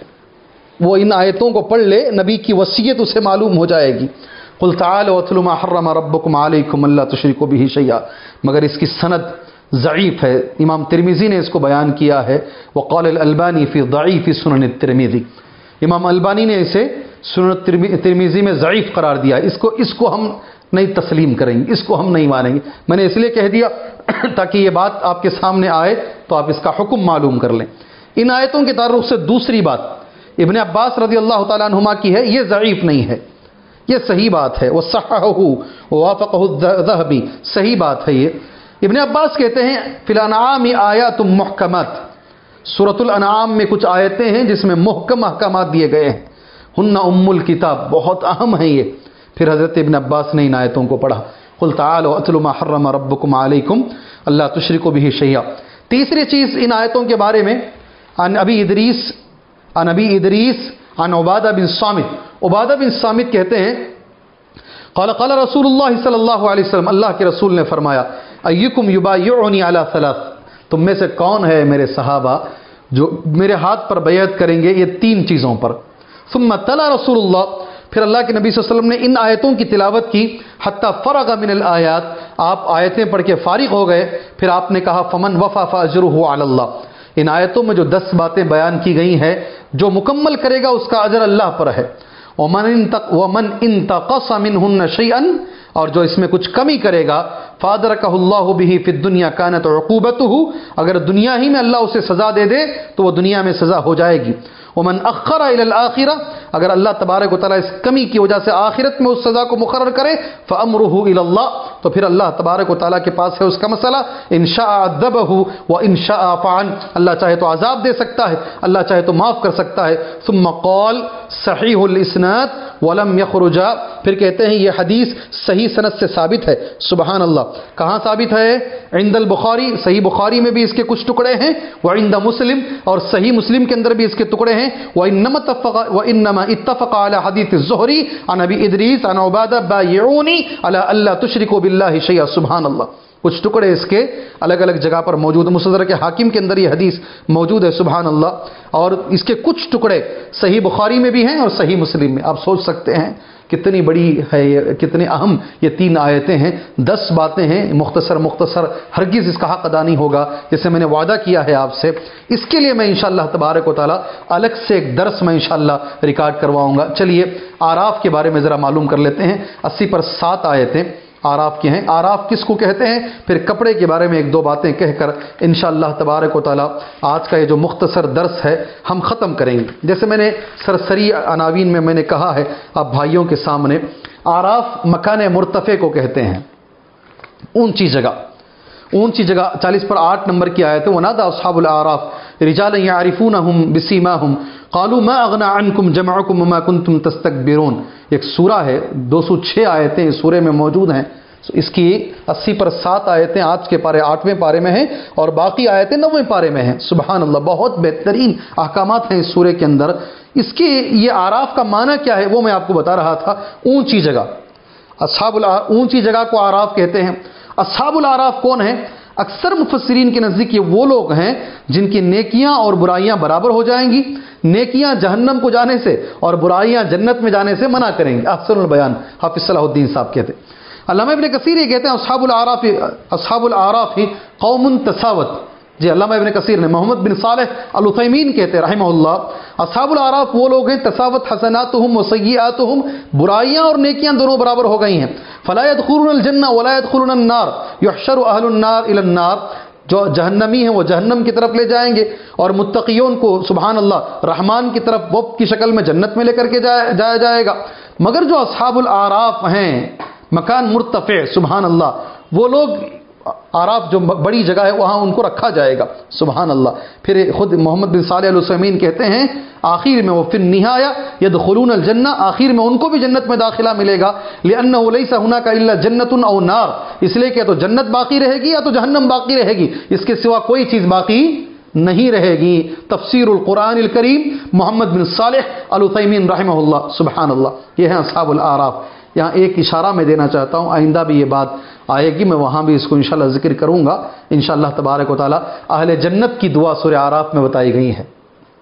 وہ ان آیتوں کو پڑھ لے، نبی کی وصیت اسے معلوم ہو جائے گی۔ قل تعالوا واتلوا ما حرم ربکم علیکم الا تشرکوا بہ شیئا، مگر اس کی سند ضعیف ہے، امام ترمذی نے اس کو بیان کیا ہے۔ وقال الالبانی فی ضعیف سنن الترمذی، امام البانی نے اسے سنن ترمذی میں ضعیف قرار دیا۔ اس کو اس کو ہم نہیں تسلیم کریں گے، اس کو ہم نہیں مانیں گے۔ میں نے اس لیے کہہ دیا تاکہ یہ بات آپ کے سامنے آئے تو آپ اس کا حکم معلوم کر لیں۔ ان آیتوں کے تعلق سے دوسری بات ابن عباس رضی اللہ تعالیٰ عنہما کی ہے، یہ ضعیف نہیں ہے، یہ صحیح بات ہے۔ وصححہ ووافقہ الذہبی، صحیح بات ہے یہ۔ ابن عباس کہتے ہیں فی الانعام آیات محکمات، سورۃ الانعام میں کچھ آیتیں ہیں جس میں محکم احکامات دیے گئے ہیں، ہن ام الکتاب، بہت اہم ہے یہ۔ پھر حضرت ابن عباس نے ان آیتوں کو پڑھا، قل تعالوا اتلوا ما حرم ربکم علیکم الا تشرکوا بہ شیئا۔ تیسری چیز ان آیتوں کے بارے میں عن ابی ادریس عن ابی ادریس عن عبادہ بن صامت، عبادہ بن صامت کہتے ہیں قال قال رسول اللہ صلی اللہ علیہ وسلم، اللہ کے رسول نے فرمایا ایکم یبایعنی علی ثلاث، تم میں سے کون ہے میرے صحابہ جو میرے ہاتھ پر بیعت کریں گے یہ تین چیزوں پر۔ ثم تلا رسول اللہ، پھر اللہ کے نبی صلی اللہ علیہ وسلم نے ان آیتوں کی تلاوت کی، حتی فرغ من الآیات، آپ آیتیں پڑھ کے فارغ ہو گئے، پھر آپ نے کہا فمن وفا فاجرہ علی اللہ، ان آیتوں میں جو دس باتیں بیان کی گئی ہیں جو مکمل کرے گا اس کا اجر اللہ پر ہے۔ ومن انتقص منہن شیئا، اور جو اس میں کچھ کمی کرے گا فادرکہ اللہ بہ فی الدنیا کانت عقوبتہ، اگر دنیا ہی میں اللہ اسے سزا دے دے تو وہ دنیا میں سزا ہو جائے گی۔ ومن اخر الی الاخرہ، اگر اللہ تبارک و تعالیٰ اس کمی کی وجہ سے آخرت میں اس سزا کو مقرر کرے فامرہ الی اللہ، تو پھر اللہ تبارک و تعالیٰ کے پاس ہے اس کا مسئلہ، ان شاء عذبہ وان شاء عفا عنہ، اللہ چاہے تو عذاب دے سکتا ہے، اللہ چاہے تو معاف کر سکتا ہے۔ ثم قال صحیح الاسناد ولم یخرجا، پھر کہتے ہیں یہ حدیث صحیح سند سے ثابت ہے۔ سبحان اللہ، کہاں ثابت ہے؟ عند البخاری، صحیح بخاری میں بھی اس کے کچھ ٹکڑے ہیں، وعند مسلم، اور صحیح مسلم کے اندر بھی اس کے ٹکڑے ہیں۔ وانما اتفق وانما اتفق على حدیث الزہری عن ابی ادریس عن عبادہ بایعونی علی الا تشرکوا باللہ شیئا۔ سبحان اللہ، کچھ ٹکڑے اس کے الگ الگ جگہ پر موجود، مستدرک حاکم کے اندر یہ حدیث موجود ہے۔ سبحان اللہ، اور اس کے کچھ ٹکڑے صحیح بخاری میں بھی ہیں اور صحیح مسلم میں۔ آپ سوچ سکتے ہیں کتنی بڑی ہے یہ، کتنے اہم یہ تین آیتیں ہیں، دس باتیں ہیں، مختصر مختصر، ہرگز اس کا حق ادا نہیں ہوگا جیسے میں نے وعدہ کیا ہے آپ سے۔ اس کے لیے میں انشاءاللہ تبارک و تعالی الگ سے ایک درس میں انشاءاللہ ریکارڈ کرواؤں گا۔ چلیے آراف کے بارے میں ذرا معلوم کر لیتے ہیں۔ اسی پر سات آیتیں آراف کی ہیں۔ آراف کس کو کہتے ہیں؟ پھر کپڑے کے بارے میں ایک دو باتیں کہہ کر انشاءاللہ تبارک و تعالی آج کا یہ جو مختصر درس ہے ہم ختم کریں گے۔ جیسے میں نے سرسری عناوین میں میں نے کہا ہے اب بھائیوں کے سامنے، آراف مکان مرتفع کو کہتے ہیں، اونچی جگہ، اونچی جگہ۔ چالیس پر آٹھ نمبر کی آیت ہے، وَنَادَى أَصْحَابُ الْأَعْرَافِ رِجَالًا يَعْرِفُونَهُمْ بِسِيمَاهُمْ قَالُوا مَا أَغْنَى عَنْكُمْ جَمْعُكُمْ وَمَا كُنْتُمْ تَسْتَكْبِرُونَ۔ ایک سورہ ہے، دو سو چھ آیتیں اس سورے میں موجود ہیں۔ اس کی اسی پر سات آیتیں آج کے پارے آٹھویں پارے میں ہیں اور باقی آیتیں نویں پارے میں ہیں۔ سبحان اللہ، بہت بہترین احکامات ہیں اس سورے کے اندر۔ اس کی یہ آراف کا معنی کیا ہے وہ میں آپ کو بتا رہا تھا۔ اونچی جگہ، اصحاب اونچی جگہ کو آراف کہتے ہیں۔ اصحاب العراف کون ہیں؟ اکثر مفسرین کے نزدیک یہ وہ لوگ ہیں جن کی نیکیاں اور برائیاں برابر ہو جائیں گی، نیکیاں جہنم کو جانے سے اور برائیاں جنت میں جانے سے منع کریں گی۔ احسن البیان حافظ صلاح الدین صاحب کہتے ہیں علامہ ابن کثیر یہ کہتے ہیں اصحاب الاعراف اصحاب الاعراف قوم تساوت. جی علامہ ابن کثیر نے محمد بن صالح العثیمین کہتے ہیں رحمہ اللہ اصحاب الاعراف وہ لوگ ہیں تساوت حسناتہم و سیئاتہم، برائیاں اور نیکیاں دونوں برابر ہو گئی ہیں. فلا يدخلون الجنہ ولا يدخلون النار يحشر اہل النار الى النار، جو جہنمی ہیں وہ جہنم کی طرف لے جائیں گے اور متقیون کو سبحان اللہ رحمان کی طرف وفد کی شکل میں جنت میں لے کر کے جایا جائے گا. مگر جو اصحاب الاعراف ہیں مکان مرتفع سبحان اللہ، وہ لوگ آراف جو بڑی جگہ ہے وہاں ان کو رکھا جائے گا سبحان اللہ. پھر خود محمد بن صالح العثیمین کہتے ہیں آخر میں وہ فی النہایہ یدخلون الجنہ، آخر میں ان کو بھی جنت میں داخلہ ملے گا. لأنہ لیس ہناک الا جنت او نار، اس لیے کہ تو جنت باقی رہے گی یا تو جہنم باقی رہے گی، اس کے سوا کوئی چیز باقی نہیں رہے گی. تفسیر القرآن الکریم محمد بن صالح العثیمین رحمہ اللہ سبحان اللہ. یہ ہیں اصحاب الاعراف. یہاں ایک اشارہ میں دینا چاہتا ہوں، آئندہ بھی یہ بات آئے گی، میں وہاں بھی اس کو انشاءاللہ ذکر کروں گا انشاءاللہ تبارک و تعالی. اہل جنت کی دعا سورہ اعراف میں بتائی گئی ہے.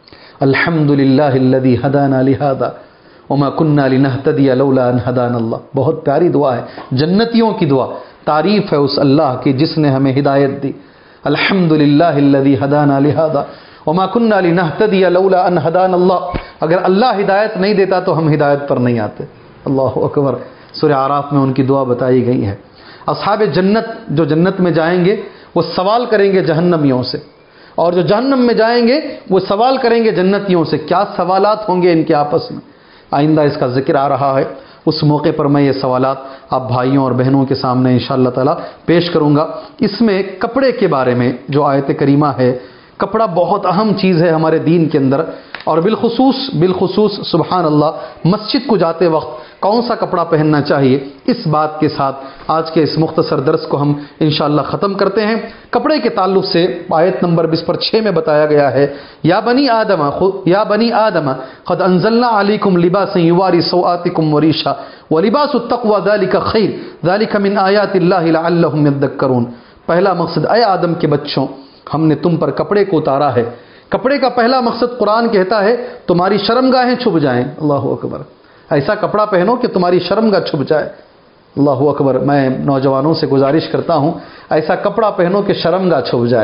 الحمدللہ الذی ہدانا لہذا وما کننا لنہتدی لولا ان ہدانا اللہ. بہت پیاری دعا ہے، جنتیوں کی دعا. تعریف ہے اس اللہ کی جس نے ہمیں ہدایت دی. الحمدللہ الذی ہدانا لہذا وما کننا لنہتدی لولا ان ہدانا اللہ. اگر اللہ ہدایت نہیں دیتا تو ہم ہدایت پر نہیں آتے. اللہ اکبر. سورہ اعراف میں ان کی دعا بتائی گئی ہے. اصحاب جنت جو جنت میں جائیں گے وہ سوال کریں گے جہنمیوں سے، اور جو جہنم میں جائیں گے وہ سوال کریں گے جنتیوں سے. کیا سوالات ہوں گے ان کے آپس میں، آئندہ اس کا ذکر آ رہا ہے. اس موقع پر میں یہ سوالات آپ بھائیوں اور بہنوں کے سامنے انشاءاللہ تعالی پیش کروں گا. اس میں کپڑے کے بارے میں جو آیت کریمہ ہے، کپڑا بہت اہم چیز ہے ہمارے دین کے اندر، اور بالخصوص بالخصوص سبحان اللہ مسجد کو جاتے وقت کون سا کپڑا پہننا چاہیے. اس بات کے ساتھ آج کے اس مختصر درس کو ہم انشاءاللہ ختم کرتے ہیں. کپڑے کے تعلق سے آیت نمبر بیس پر چھ میں بتایا گیا ہے یا بنی آدم یا بنی آدم قد انزلنا علیکم لباسا یواری سوآتکم وریشا ولباس التقوی ذلک خیر ذلک من آیات اللہ لعلہم یذکرون. پہلا مقصد اے آدم کے بچوں ہم نے تم پر کپڑے کو اتارا ہے. کپڑے کا پہلا مقصد قرآن کہتا ہے تمہاری شرمگاہیں چھپ جائیں. اللہ اکبر. ایسا کپڑا پہنو کہ تمہاری شرمگاہ چھپ جائے. اللہ اکبر. میں نوجوانوں سے گزارش کرتا ہوں ایسا کپڑا پہنو کہ شرمگاہ چھپ جائے.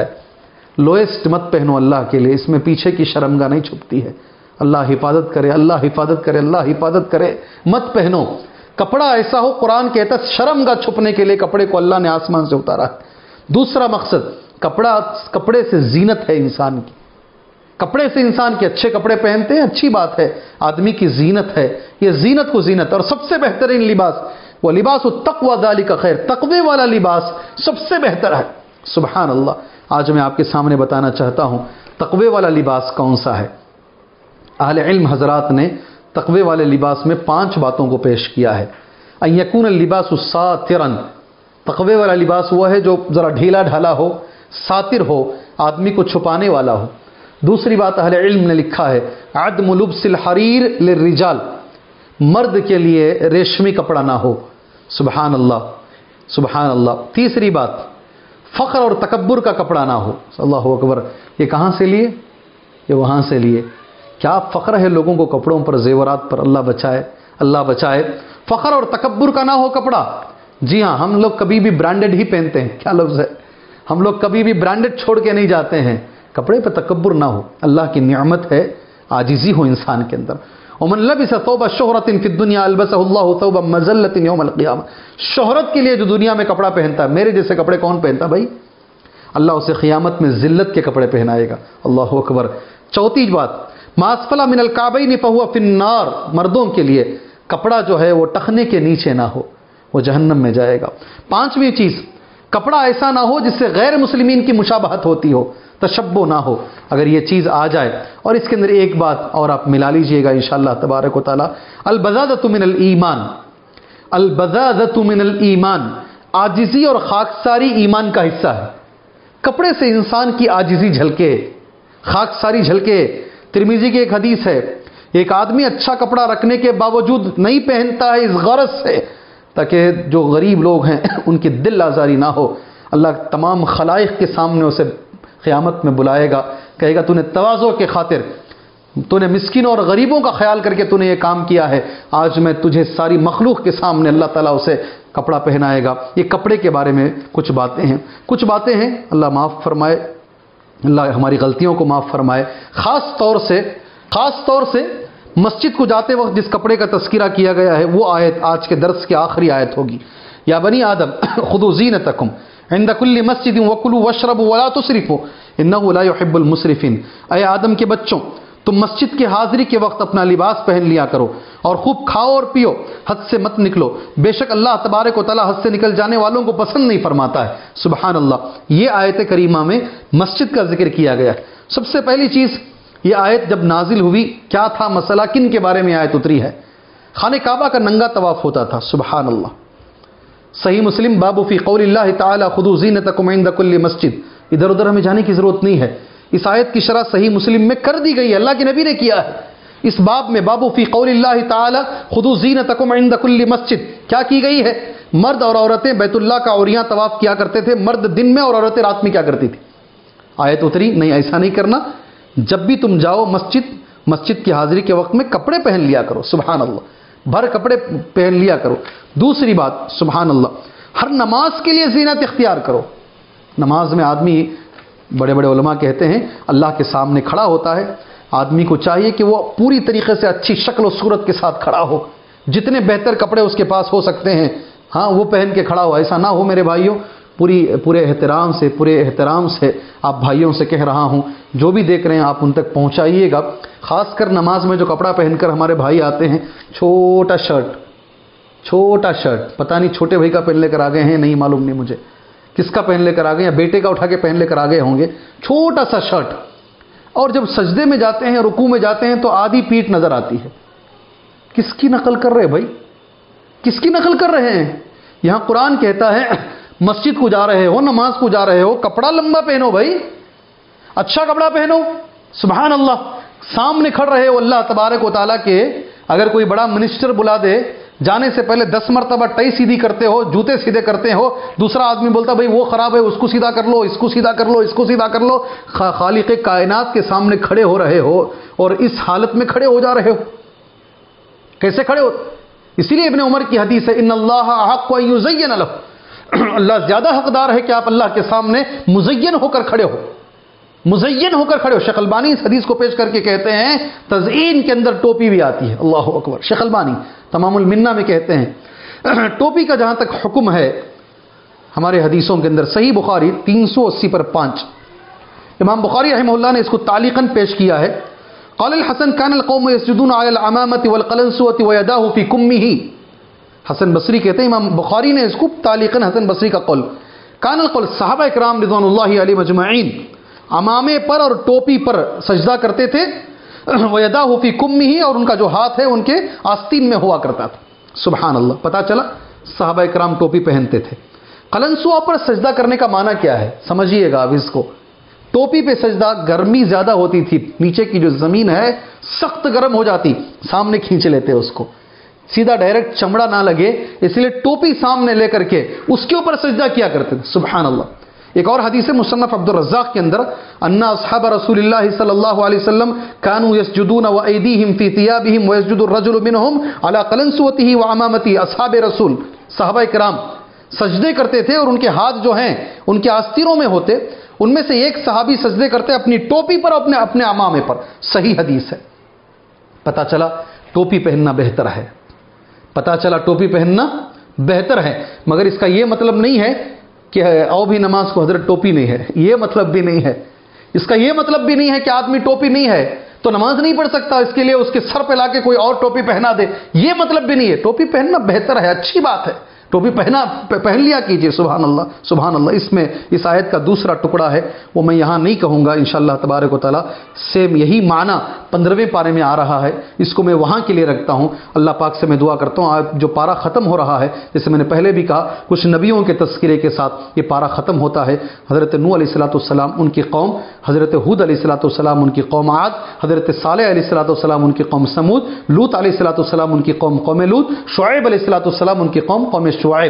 لوئسٹ مت پہنو اللہ کے لیے، اس میں پیچھے کی شرمگاہ نہیں چھپتی ہے. اللہ حفاظت کرے، اللہ حفاظت کرے، اللہ حفاظت کرے. مت پہنو کپڑا ایسا ہو، قرآن کہتا ہے شرمگاہ چھپنے کے لیے کپڑے کو اللہ نے آسمان سے اتارا ہے. دوسرا مقصد کپڑا کپڑے سے زینت ہے انسان کی. کپڑے سے انسان کے اچھے کپڑے پہنتے ہیں، اچھی بات ہے، آدمی کی زینت ہے. یہ زینت کو زینت، اور سب سے بہترین لباس وہ لباس التقوی ذالک خیر، تقوی والا لباس سب سے بہتر ہے. سبحان اللہ. آج میں آپ کے سامنے بتانا چاہتا ہوں تقوی والا لباس کون سا ہے. اہل علم حضرات نے تقوی والے لباس میں پانچ باتوں کو پیش کیا ہے. ان یکون اللباس ساترا، تقوی والا لباس وہ ہے جو ذرا ڈھیلا ڈھالا ہو، ساتر ہو، آدمی کو چھپانے والا ہو. دوسری بات اہل علم نے لکھا ہے عدم لبس الحریر للرجال، مرد کے لیے ریشمی کپڑا نہ ہو. سبحان اللہ سبحان اللہ. تیسری بات فخر اور تکبر کا کپڑا نہ ہو. اللہ اکبر. یہ کہاں سے لیے؟ یہ وہاں سے لیے. کیا فخر ہے لوگوں کو کپڑوں پر، زیورات پر. اللہ بچائے اللہ بچائے. فخر اور تکبر کا نہ ہو کپڑا. جی ہاں، ہم لوگ کبھی بھی برانڈڈ ہی پہنتے ہیں. کیا لفظ ہے، ہم لوگ کبھی بھی برانڈڈ چھوڑ کے نہیں جاتے ہیں. کپڑے پہ تکبر نہ ہو. اللہ کی نعمت ہے، عاجزی ہو انسان کے اندر. ومن لبس ثوب شہرت فی الدنیا البسہ اللہ ثوب مذلۃ یوم القیامہ. شہرت کے لیے جو دنیا میں کپڑا پہنتا ہے، میرے جیسے کپڑے کون پہنتا بھائی؟ اللہ اسے قیامت میں ذلت کے کپڑے پہنائے گا. اللہ اکبر. چوتھی بات ما اسفل من الکعبین فہو فی النار، مردوں کے لیے کپڑا جو ہے وہ ٹخنے کے نیچے نہ ہو، وہ جہنم میں جائے گا. پانچویں چیز کپڑا ایسا نہ ہو جس سے غیر مسلمین کی مشابہت ہوتی ہو، تشبہ نہ ہو. اگر یہ چیز آ جائے، اور اس کے اندر ایک بات اور آپ ملا لیجئے گا انشاءاللہ تبارک و تعالی، البذاذۃ من الایمان. البذاذۃ من الایمان، عاجزی اور خاکساری ایمان کا حصہ ہے. کپڑے سے انسان کی عاجزی جھلکے، خاکساری جھلکے. ترمذی کی ایک حدیث ہے ایک آدمی اچھا کپڑا رکھنے کے باوجود نہیں پہنتا ہے اس غرض سے تاکہ جو غریب لوگ ہیں ان کی دل آزاری نہ ہو. اللہ تمام خلائق کے سامنے اسے قیامت میں بلائے گا، کہے گا تو نے تواضع کے خاطر تو نے مسکینوں اور غریبوں کا خیال کر کے تو نے یہ کام کیا ہے، آج میں تجھے ساری مخلوق کے سامنے اللہ تعالیٰ اسے کپڑا پہنائے گا۔ یہ کپڑے کے بارے میں کچھ باتیں ہیں کچھ باتیں ہیں اللہ معاف فرمائے، اللہ ہماری غلطیوں کو معاف فرمائے۔ خاص طور سے خاص طور سے مسجد کو جاتے وقت جس کپڑے کا تذکرہ کیا گیا ہے وہ آیت آج کے درس کی آخری آیت ہوگی۔ یا بنی آدم خذوا زینتکم عند کل مسجد وکلوا واشربوا ولا تسرفوا انہ لا يحب المسرفین۔ اے آدم کے بچوں، تم مسجد کی حاضری کے وقت اپنا لباس پہن لیا کرو اور خوب کھاؤ اور پیو، حد سے مت نکلو، بے شک اللہ تبارک و تعالیٰ حد سے نکل جانے والوں کو پسند نہیں فرماتا ہے۔ سبحان اللہ، یہ آیت کریمہ میں مسجد کا ذکر کیا گیا ہے۔ سب سے پہلی چیز، یہ آیت جب نازل ہوئی کیا تھا مسئلہ، کن کے بارے میں آیت اتری ہے؟ خانہ کعبہ کا ننگا طواف ہوتا تھا۔ سبحان اللہ۔ صحیح مسلم باب فی قول اللہ تعالی خذوا زینتکم عند کل مسجد، ادھر ادھر ہمیں جانے کی ضرورت نہیں ہے، اس آیت کی شرح صحیح مسلم میں کر دی گئی ہے، اللہ کے نبی نے کیا ہے۔ اس باب میں باب فی قول اللہ تعالی خذوا زینتکم عند کل مسجد کیا کی گئی ہے؟ مرد اور عورتیں بیت اللہ کا عریاں طواف کیا کرتے تھے، مرد دن میں اور عورتیں رات میں کیا کرتی تھی؟ آیت اتری نہیں ایسا نہیں کرنا، جب بھی تم جاؤ مسجد مسجد کی حاضری کے وقت میں کپڑے پہن لیا کرو۔ سبحان اللہ، بھر کپڑے پہن لیا کرو۔ دوسری بات، سبحان اللہ، ہر نماز کے لیے زینت اختیار کرو۔ نماز میں آدمی، بڑے بڑے علماء کہتے ہیں، اللہ کے سامنے کھڑا ہوتا ہے، آدمی کو چاہیے کہ وہ پوری طریقے سے اچھی شکل و صورت کے ساتھ کھڑا ہو، جتنے بہتر کپڑے اس کے پاس ہو سکتے ہیں ہاں وہ پہن کے کھڑا ہو۔ ایسا نہ ہو میرے بھائیوں، پوری پورے احترام سے پورے احترام سے آپ بھائیوں سے کہہ رہا ہوں، جو بھی دیکھ رہے ہیں آپ ان تک پہنچائیے گا، خاص کر نماز میں جو کپڑا پہن کر ہمارے بھائی آتے ہیں، چھوٹا شرٹ چھوٹا شرٹ پتہ نہیں چھوٹے بھائی کا پہن لے کر آ گئے ہیں، نہیں معلوم نہیں مجھے کس کا پہن لے کر آ گئے، یا بیٹے کا اٹھا کے پہن لے کر آ گئے ہوں گے، چھوٹا سا شرٹ، اور جب سجدے میں جاتے ہیں، رکوع میں جاتے ہیں تو آدھی پیٹھ نظر آتی ہے۔ کس کی نقل کر رہے بھائی، کس کی نقل کر رہے ہیں؟ یہاں قرآن کہتا ہے مسجد کو جا رہے ہو، نماز کو جا رہے ہو، کپڑا لمبا پہنو بھائی، اچھا کپڑا پہنو۔ سبحان اللہ، سامنے کھڑ رہے ہو اللہ تبارک و تعالیٰ کے، اگر کوئی بڑا منسٹر بلا دے، جانے سے پہلے دس مرتبہ ٹائی سیدھی کرتے ہو، جوتے سیدھے کرتے ہو، دوسرا آدمی بولتا بھائی وہ خراب ہے، اس کو سیدھا کر لو، اس کو سیدھا کر لو، اس کو سیدھا کر لو، خالق کائنات کے سامنے کھڑے ہو رہے ہو اور اس حالت میں کھڑے ہو جا رہے ہو، کیسے کھڑے ہو؟ اسی لیے ابن عمر کی حدیث ہے ان اللہ احق ان یزین لہ، اللہ زیادہ حقدار ہے کہ آپ اللہ کے سامنے مزین ہو کر کھڑے ہو، مزین ہو کر کھڑے ہو۔ شیخ البانی اس حدیث کو پیش کر کے کہتے ہیں تزئین کے اندر ٹوپی بھی آتی ہے، اللہ اکبر۔ شیخ البانی تمام المنہ میں کہتے ہیں ٹوپی کا جہاں تک حکم ہے ہمارے حدیثوں کے اندر، صحیح بخاری تین سو اسی پر پانچ، امام بخاری رحمہ اللہ نے اس کو تعلیقاً پیش کیا ہے۔ قال الحسن كان القوم يسجدون على العمامة والقلنسوة ويداه في كمه، حسن بصری کہتے ہیں، امام بخاری نے اس کو تعلیقاً حسن بصری کا قول، کان القول صحابہ اکرام رضوان اللہ علیہ مجمعین عمامے پر اور ٹوپی پر سجدہ کرتے تھے، وَيَدَاهُ فِي كُمِّهِ، اور ان کا جو ہاتھ ہے ان کے آستین میں ہوا کرتا تھا۔ سبحان اللہ، پتا چلا صحابہ اکرام ٹوپی پہنتے تھے۔ قلنسوا پر سجدہ کرنے کا معنی کیا ہے سمجھیے گا اب اس کو۔ ٹوپی پہ سجدہ، گرمی زیادہ ہوتی تھی، نیچے کی جو زمین ہے سخت گرم ہو جاتی، سامنے کھینچ لیتے اس کو، سیدھا ڈائریکٹ چمڑا نہ لگے، اس لیے ٹوپی سامنے لے کر کے اس کے اوپر سجدہ کیا کرتے تھے۔ سبحان اللہ۔ ایک اور حدیث مصنف عبد الرزاق کے اندر ان اصحاب رسول اللہ صلی اللہ علیہ وسلم كانوا يسجدون وايديهم في ثيابهم ويسجد الرجل منهم على قلنسوته وعمامته، اصحاب رسول صحابہ کرام سجدے کرتے تھے اور ان کے ہاتھ جو ہیں ان کے آستینوں میں ہوتے، ان میں سے ایک صحابی سجدے کرتے اپنی ٹوپی پر، اپنے اپنے عمامے پر۔ صحیح حدیث ہے۔ پتہ چلا ٹوپی پہننا بہتر ہے، پتہ چلا ٹوپی پہننا بہتر ہے، مگر اس کا یہ مطلب نہیں ہے کہ او بھی نماز کو حضرت ٹوپی نہیں ہے، یہ مطلب بھی نہیں ہے۔ اس کا یہ مطلب بھی نہیں ہے کہ آدمی ٹوپی نہیں ہے تو نماز نہیں پڑھ سکتا، اس کے لیے اس کے سر پہ لا کے کوئی اور ٹوپی پہنا دے، یہ مطلب بھی نہیں ہے۔ ٹوپی پہننا بہتر ہے، اچھی بات ہے، ٹوپی پہنا پہن لیا کیجئے۔ سبحان اللہ سبحان اللہ۔ اس میں اس آیت کا دوسرا ٹکڑا ہے، وہ میں یہاں نہیں کہوں گا، انشاءاللہ تبارک و تعالیٰ سیم یہی معنی پندرہویں پارے میں آ رہا ہے، اس کو میں وہاں کے لیے رکھتا ہوں۔ اللہ پاک سے میں دعا کرتا ہوں آج جو پارہ ختم ہو رہا ہے، جیسے میں نے پہلے بھی کہا کچھ نبیوں کے تذکرے کے ساتھ یہ پارہ ختم ہوتا ہے۔ حضرت نوح علیہ الصلوۃ والسلام ان کی قوم، حضرت ہود علیہ الصلوۃ والسلام ان کی قوم عاد، حضرت صالح علیہ الصلوۃ والسلام ان کی قوم سمود، لوط علیہ الصلوۃ والسلام ان کی قوم قوم لوط، شعیب علیہ الصلوۃ والسلام ان کی قوم قوم شعیب۔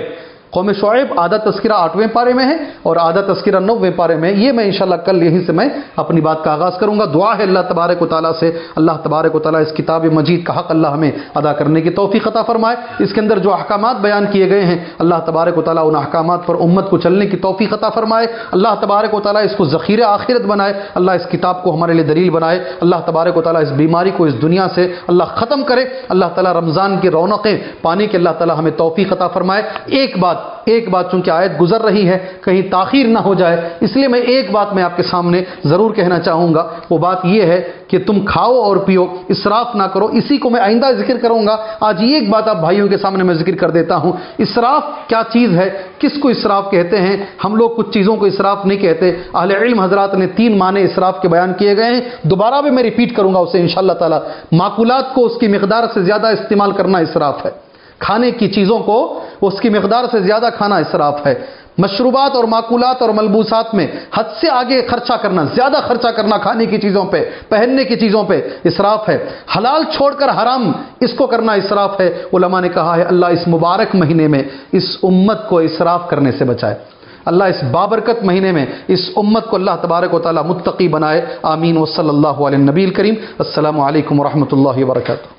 قوم شعیب آدھا تذکرہ آٹھویں پارے میں ہے اور آدھا تذکرہ نویں پارے میں. یہ میں انشاءاللہ کل یہیں سے میں اپنی بات کا آغاز کروں گا. دعا ہے اللہ تبارک و تعالیٰ سے, اللہ تبارک و تعالیٰ اس کتاب مجید کا حق اللہ ہمیں ادا کرنے کی توفیق عطا فرمائے. اس کے اندر جو احکامات بیان کیے گئے ہیں اللہ تبارک و تعالیٰ ان احکامات پر امت کو چلنے کی توفیق عطا فرمائے. اللہ تبارک و تعالیٰ اس کو ذخیرہ آخرت بنائے. اللہ اس کتاب کو ہمارے لیے دلیل بنائے. اللہ تبارک و تعالیٰ اس بیماری کو اس دنیا سے اللہ ختم کرے. اللہ تعالیٰ رمضان کی رونقیں پانے کے اللہ تعالیٰ ہمیں توفیق عطا فرمائے. ایک بات ایک بات چونکہ آیت گزر رہی ہے کہیں تاخیر نہ ہو جائے, اس لیے میں ایک بات میں آپ کے سامنے ضرور کہنا چاہوں گا. وہ بات یہ ہے کہ تم کھاؤ اور پیو, اسراف نہ کرو. اسی کو میں آئندہ ذکر کروں گا. آج یہ ایک بات آپ بھائیوں کے سامنے میں ذکر کر دیتا ہوں. اسراف کیا چیز ہے, کس کو اسراف کہتے ہیں؟ ہم لوگ کچھ چیزوں کو اسراف نہیں کہتے. اہل علم حضرات نے تین معنی اسراف کے بیان کیے گئے ہیں. دوبارہ بھی میں ریپیٹ کروں گا اسے انشاءاللہ تعالی. معقولات کو اس کی مقدار سے زیادہ استعمال کرنا اسراف ہے. کھانے کی چیزوں کو اس کی مقدار سے زیادہ کھانا اسراف ہے. مشروبات اور معقولات اور ملبوسات میں حد سے آگے خرچہ کرنا, زیادہ خرچہ کرنا کھانے کی چیزوں پہ, پہننے کی چیزوں پہ اسراف ہے. حلال چھوڑ کر حرام اس کو کرنا اسراف ہے. علماء نے کہا ہے اللہ اس مبارک مہینے میں اس امت کو اسراف کرنے سے بچائے. اللہ اس بابرکت مہینے میں اس امت کو اللہ تبارک و تعالی متقی بنائے. آمین. وصلی اللہ علی النبی الکریم. السلام علیکم ورحمۃ اللہ وبرکاتہ.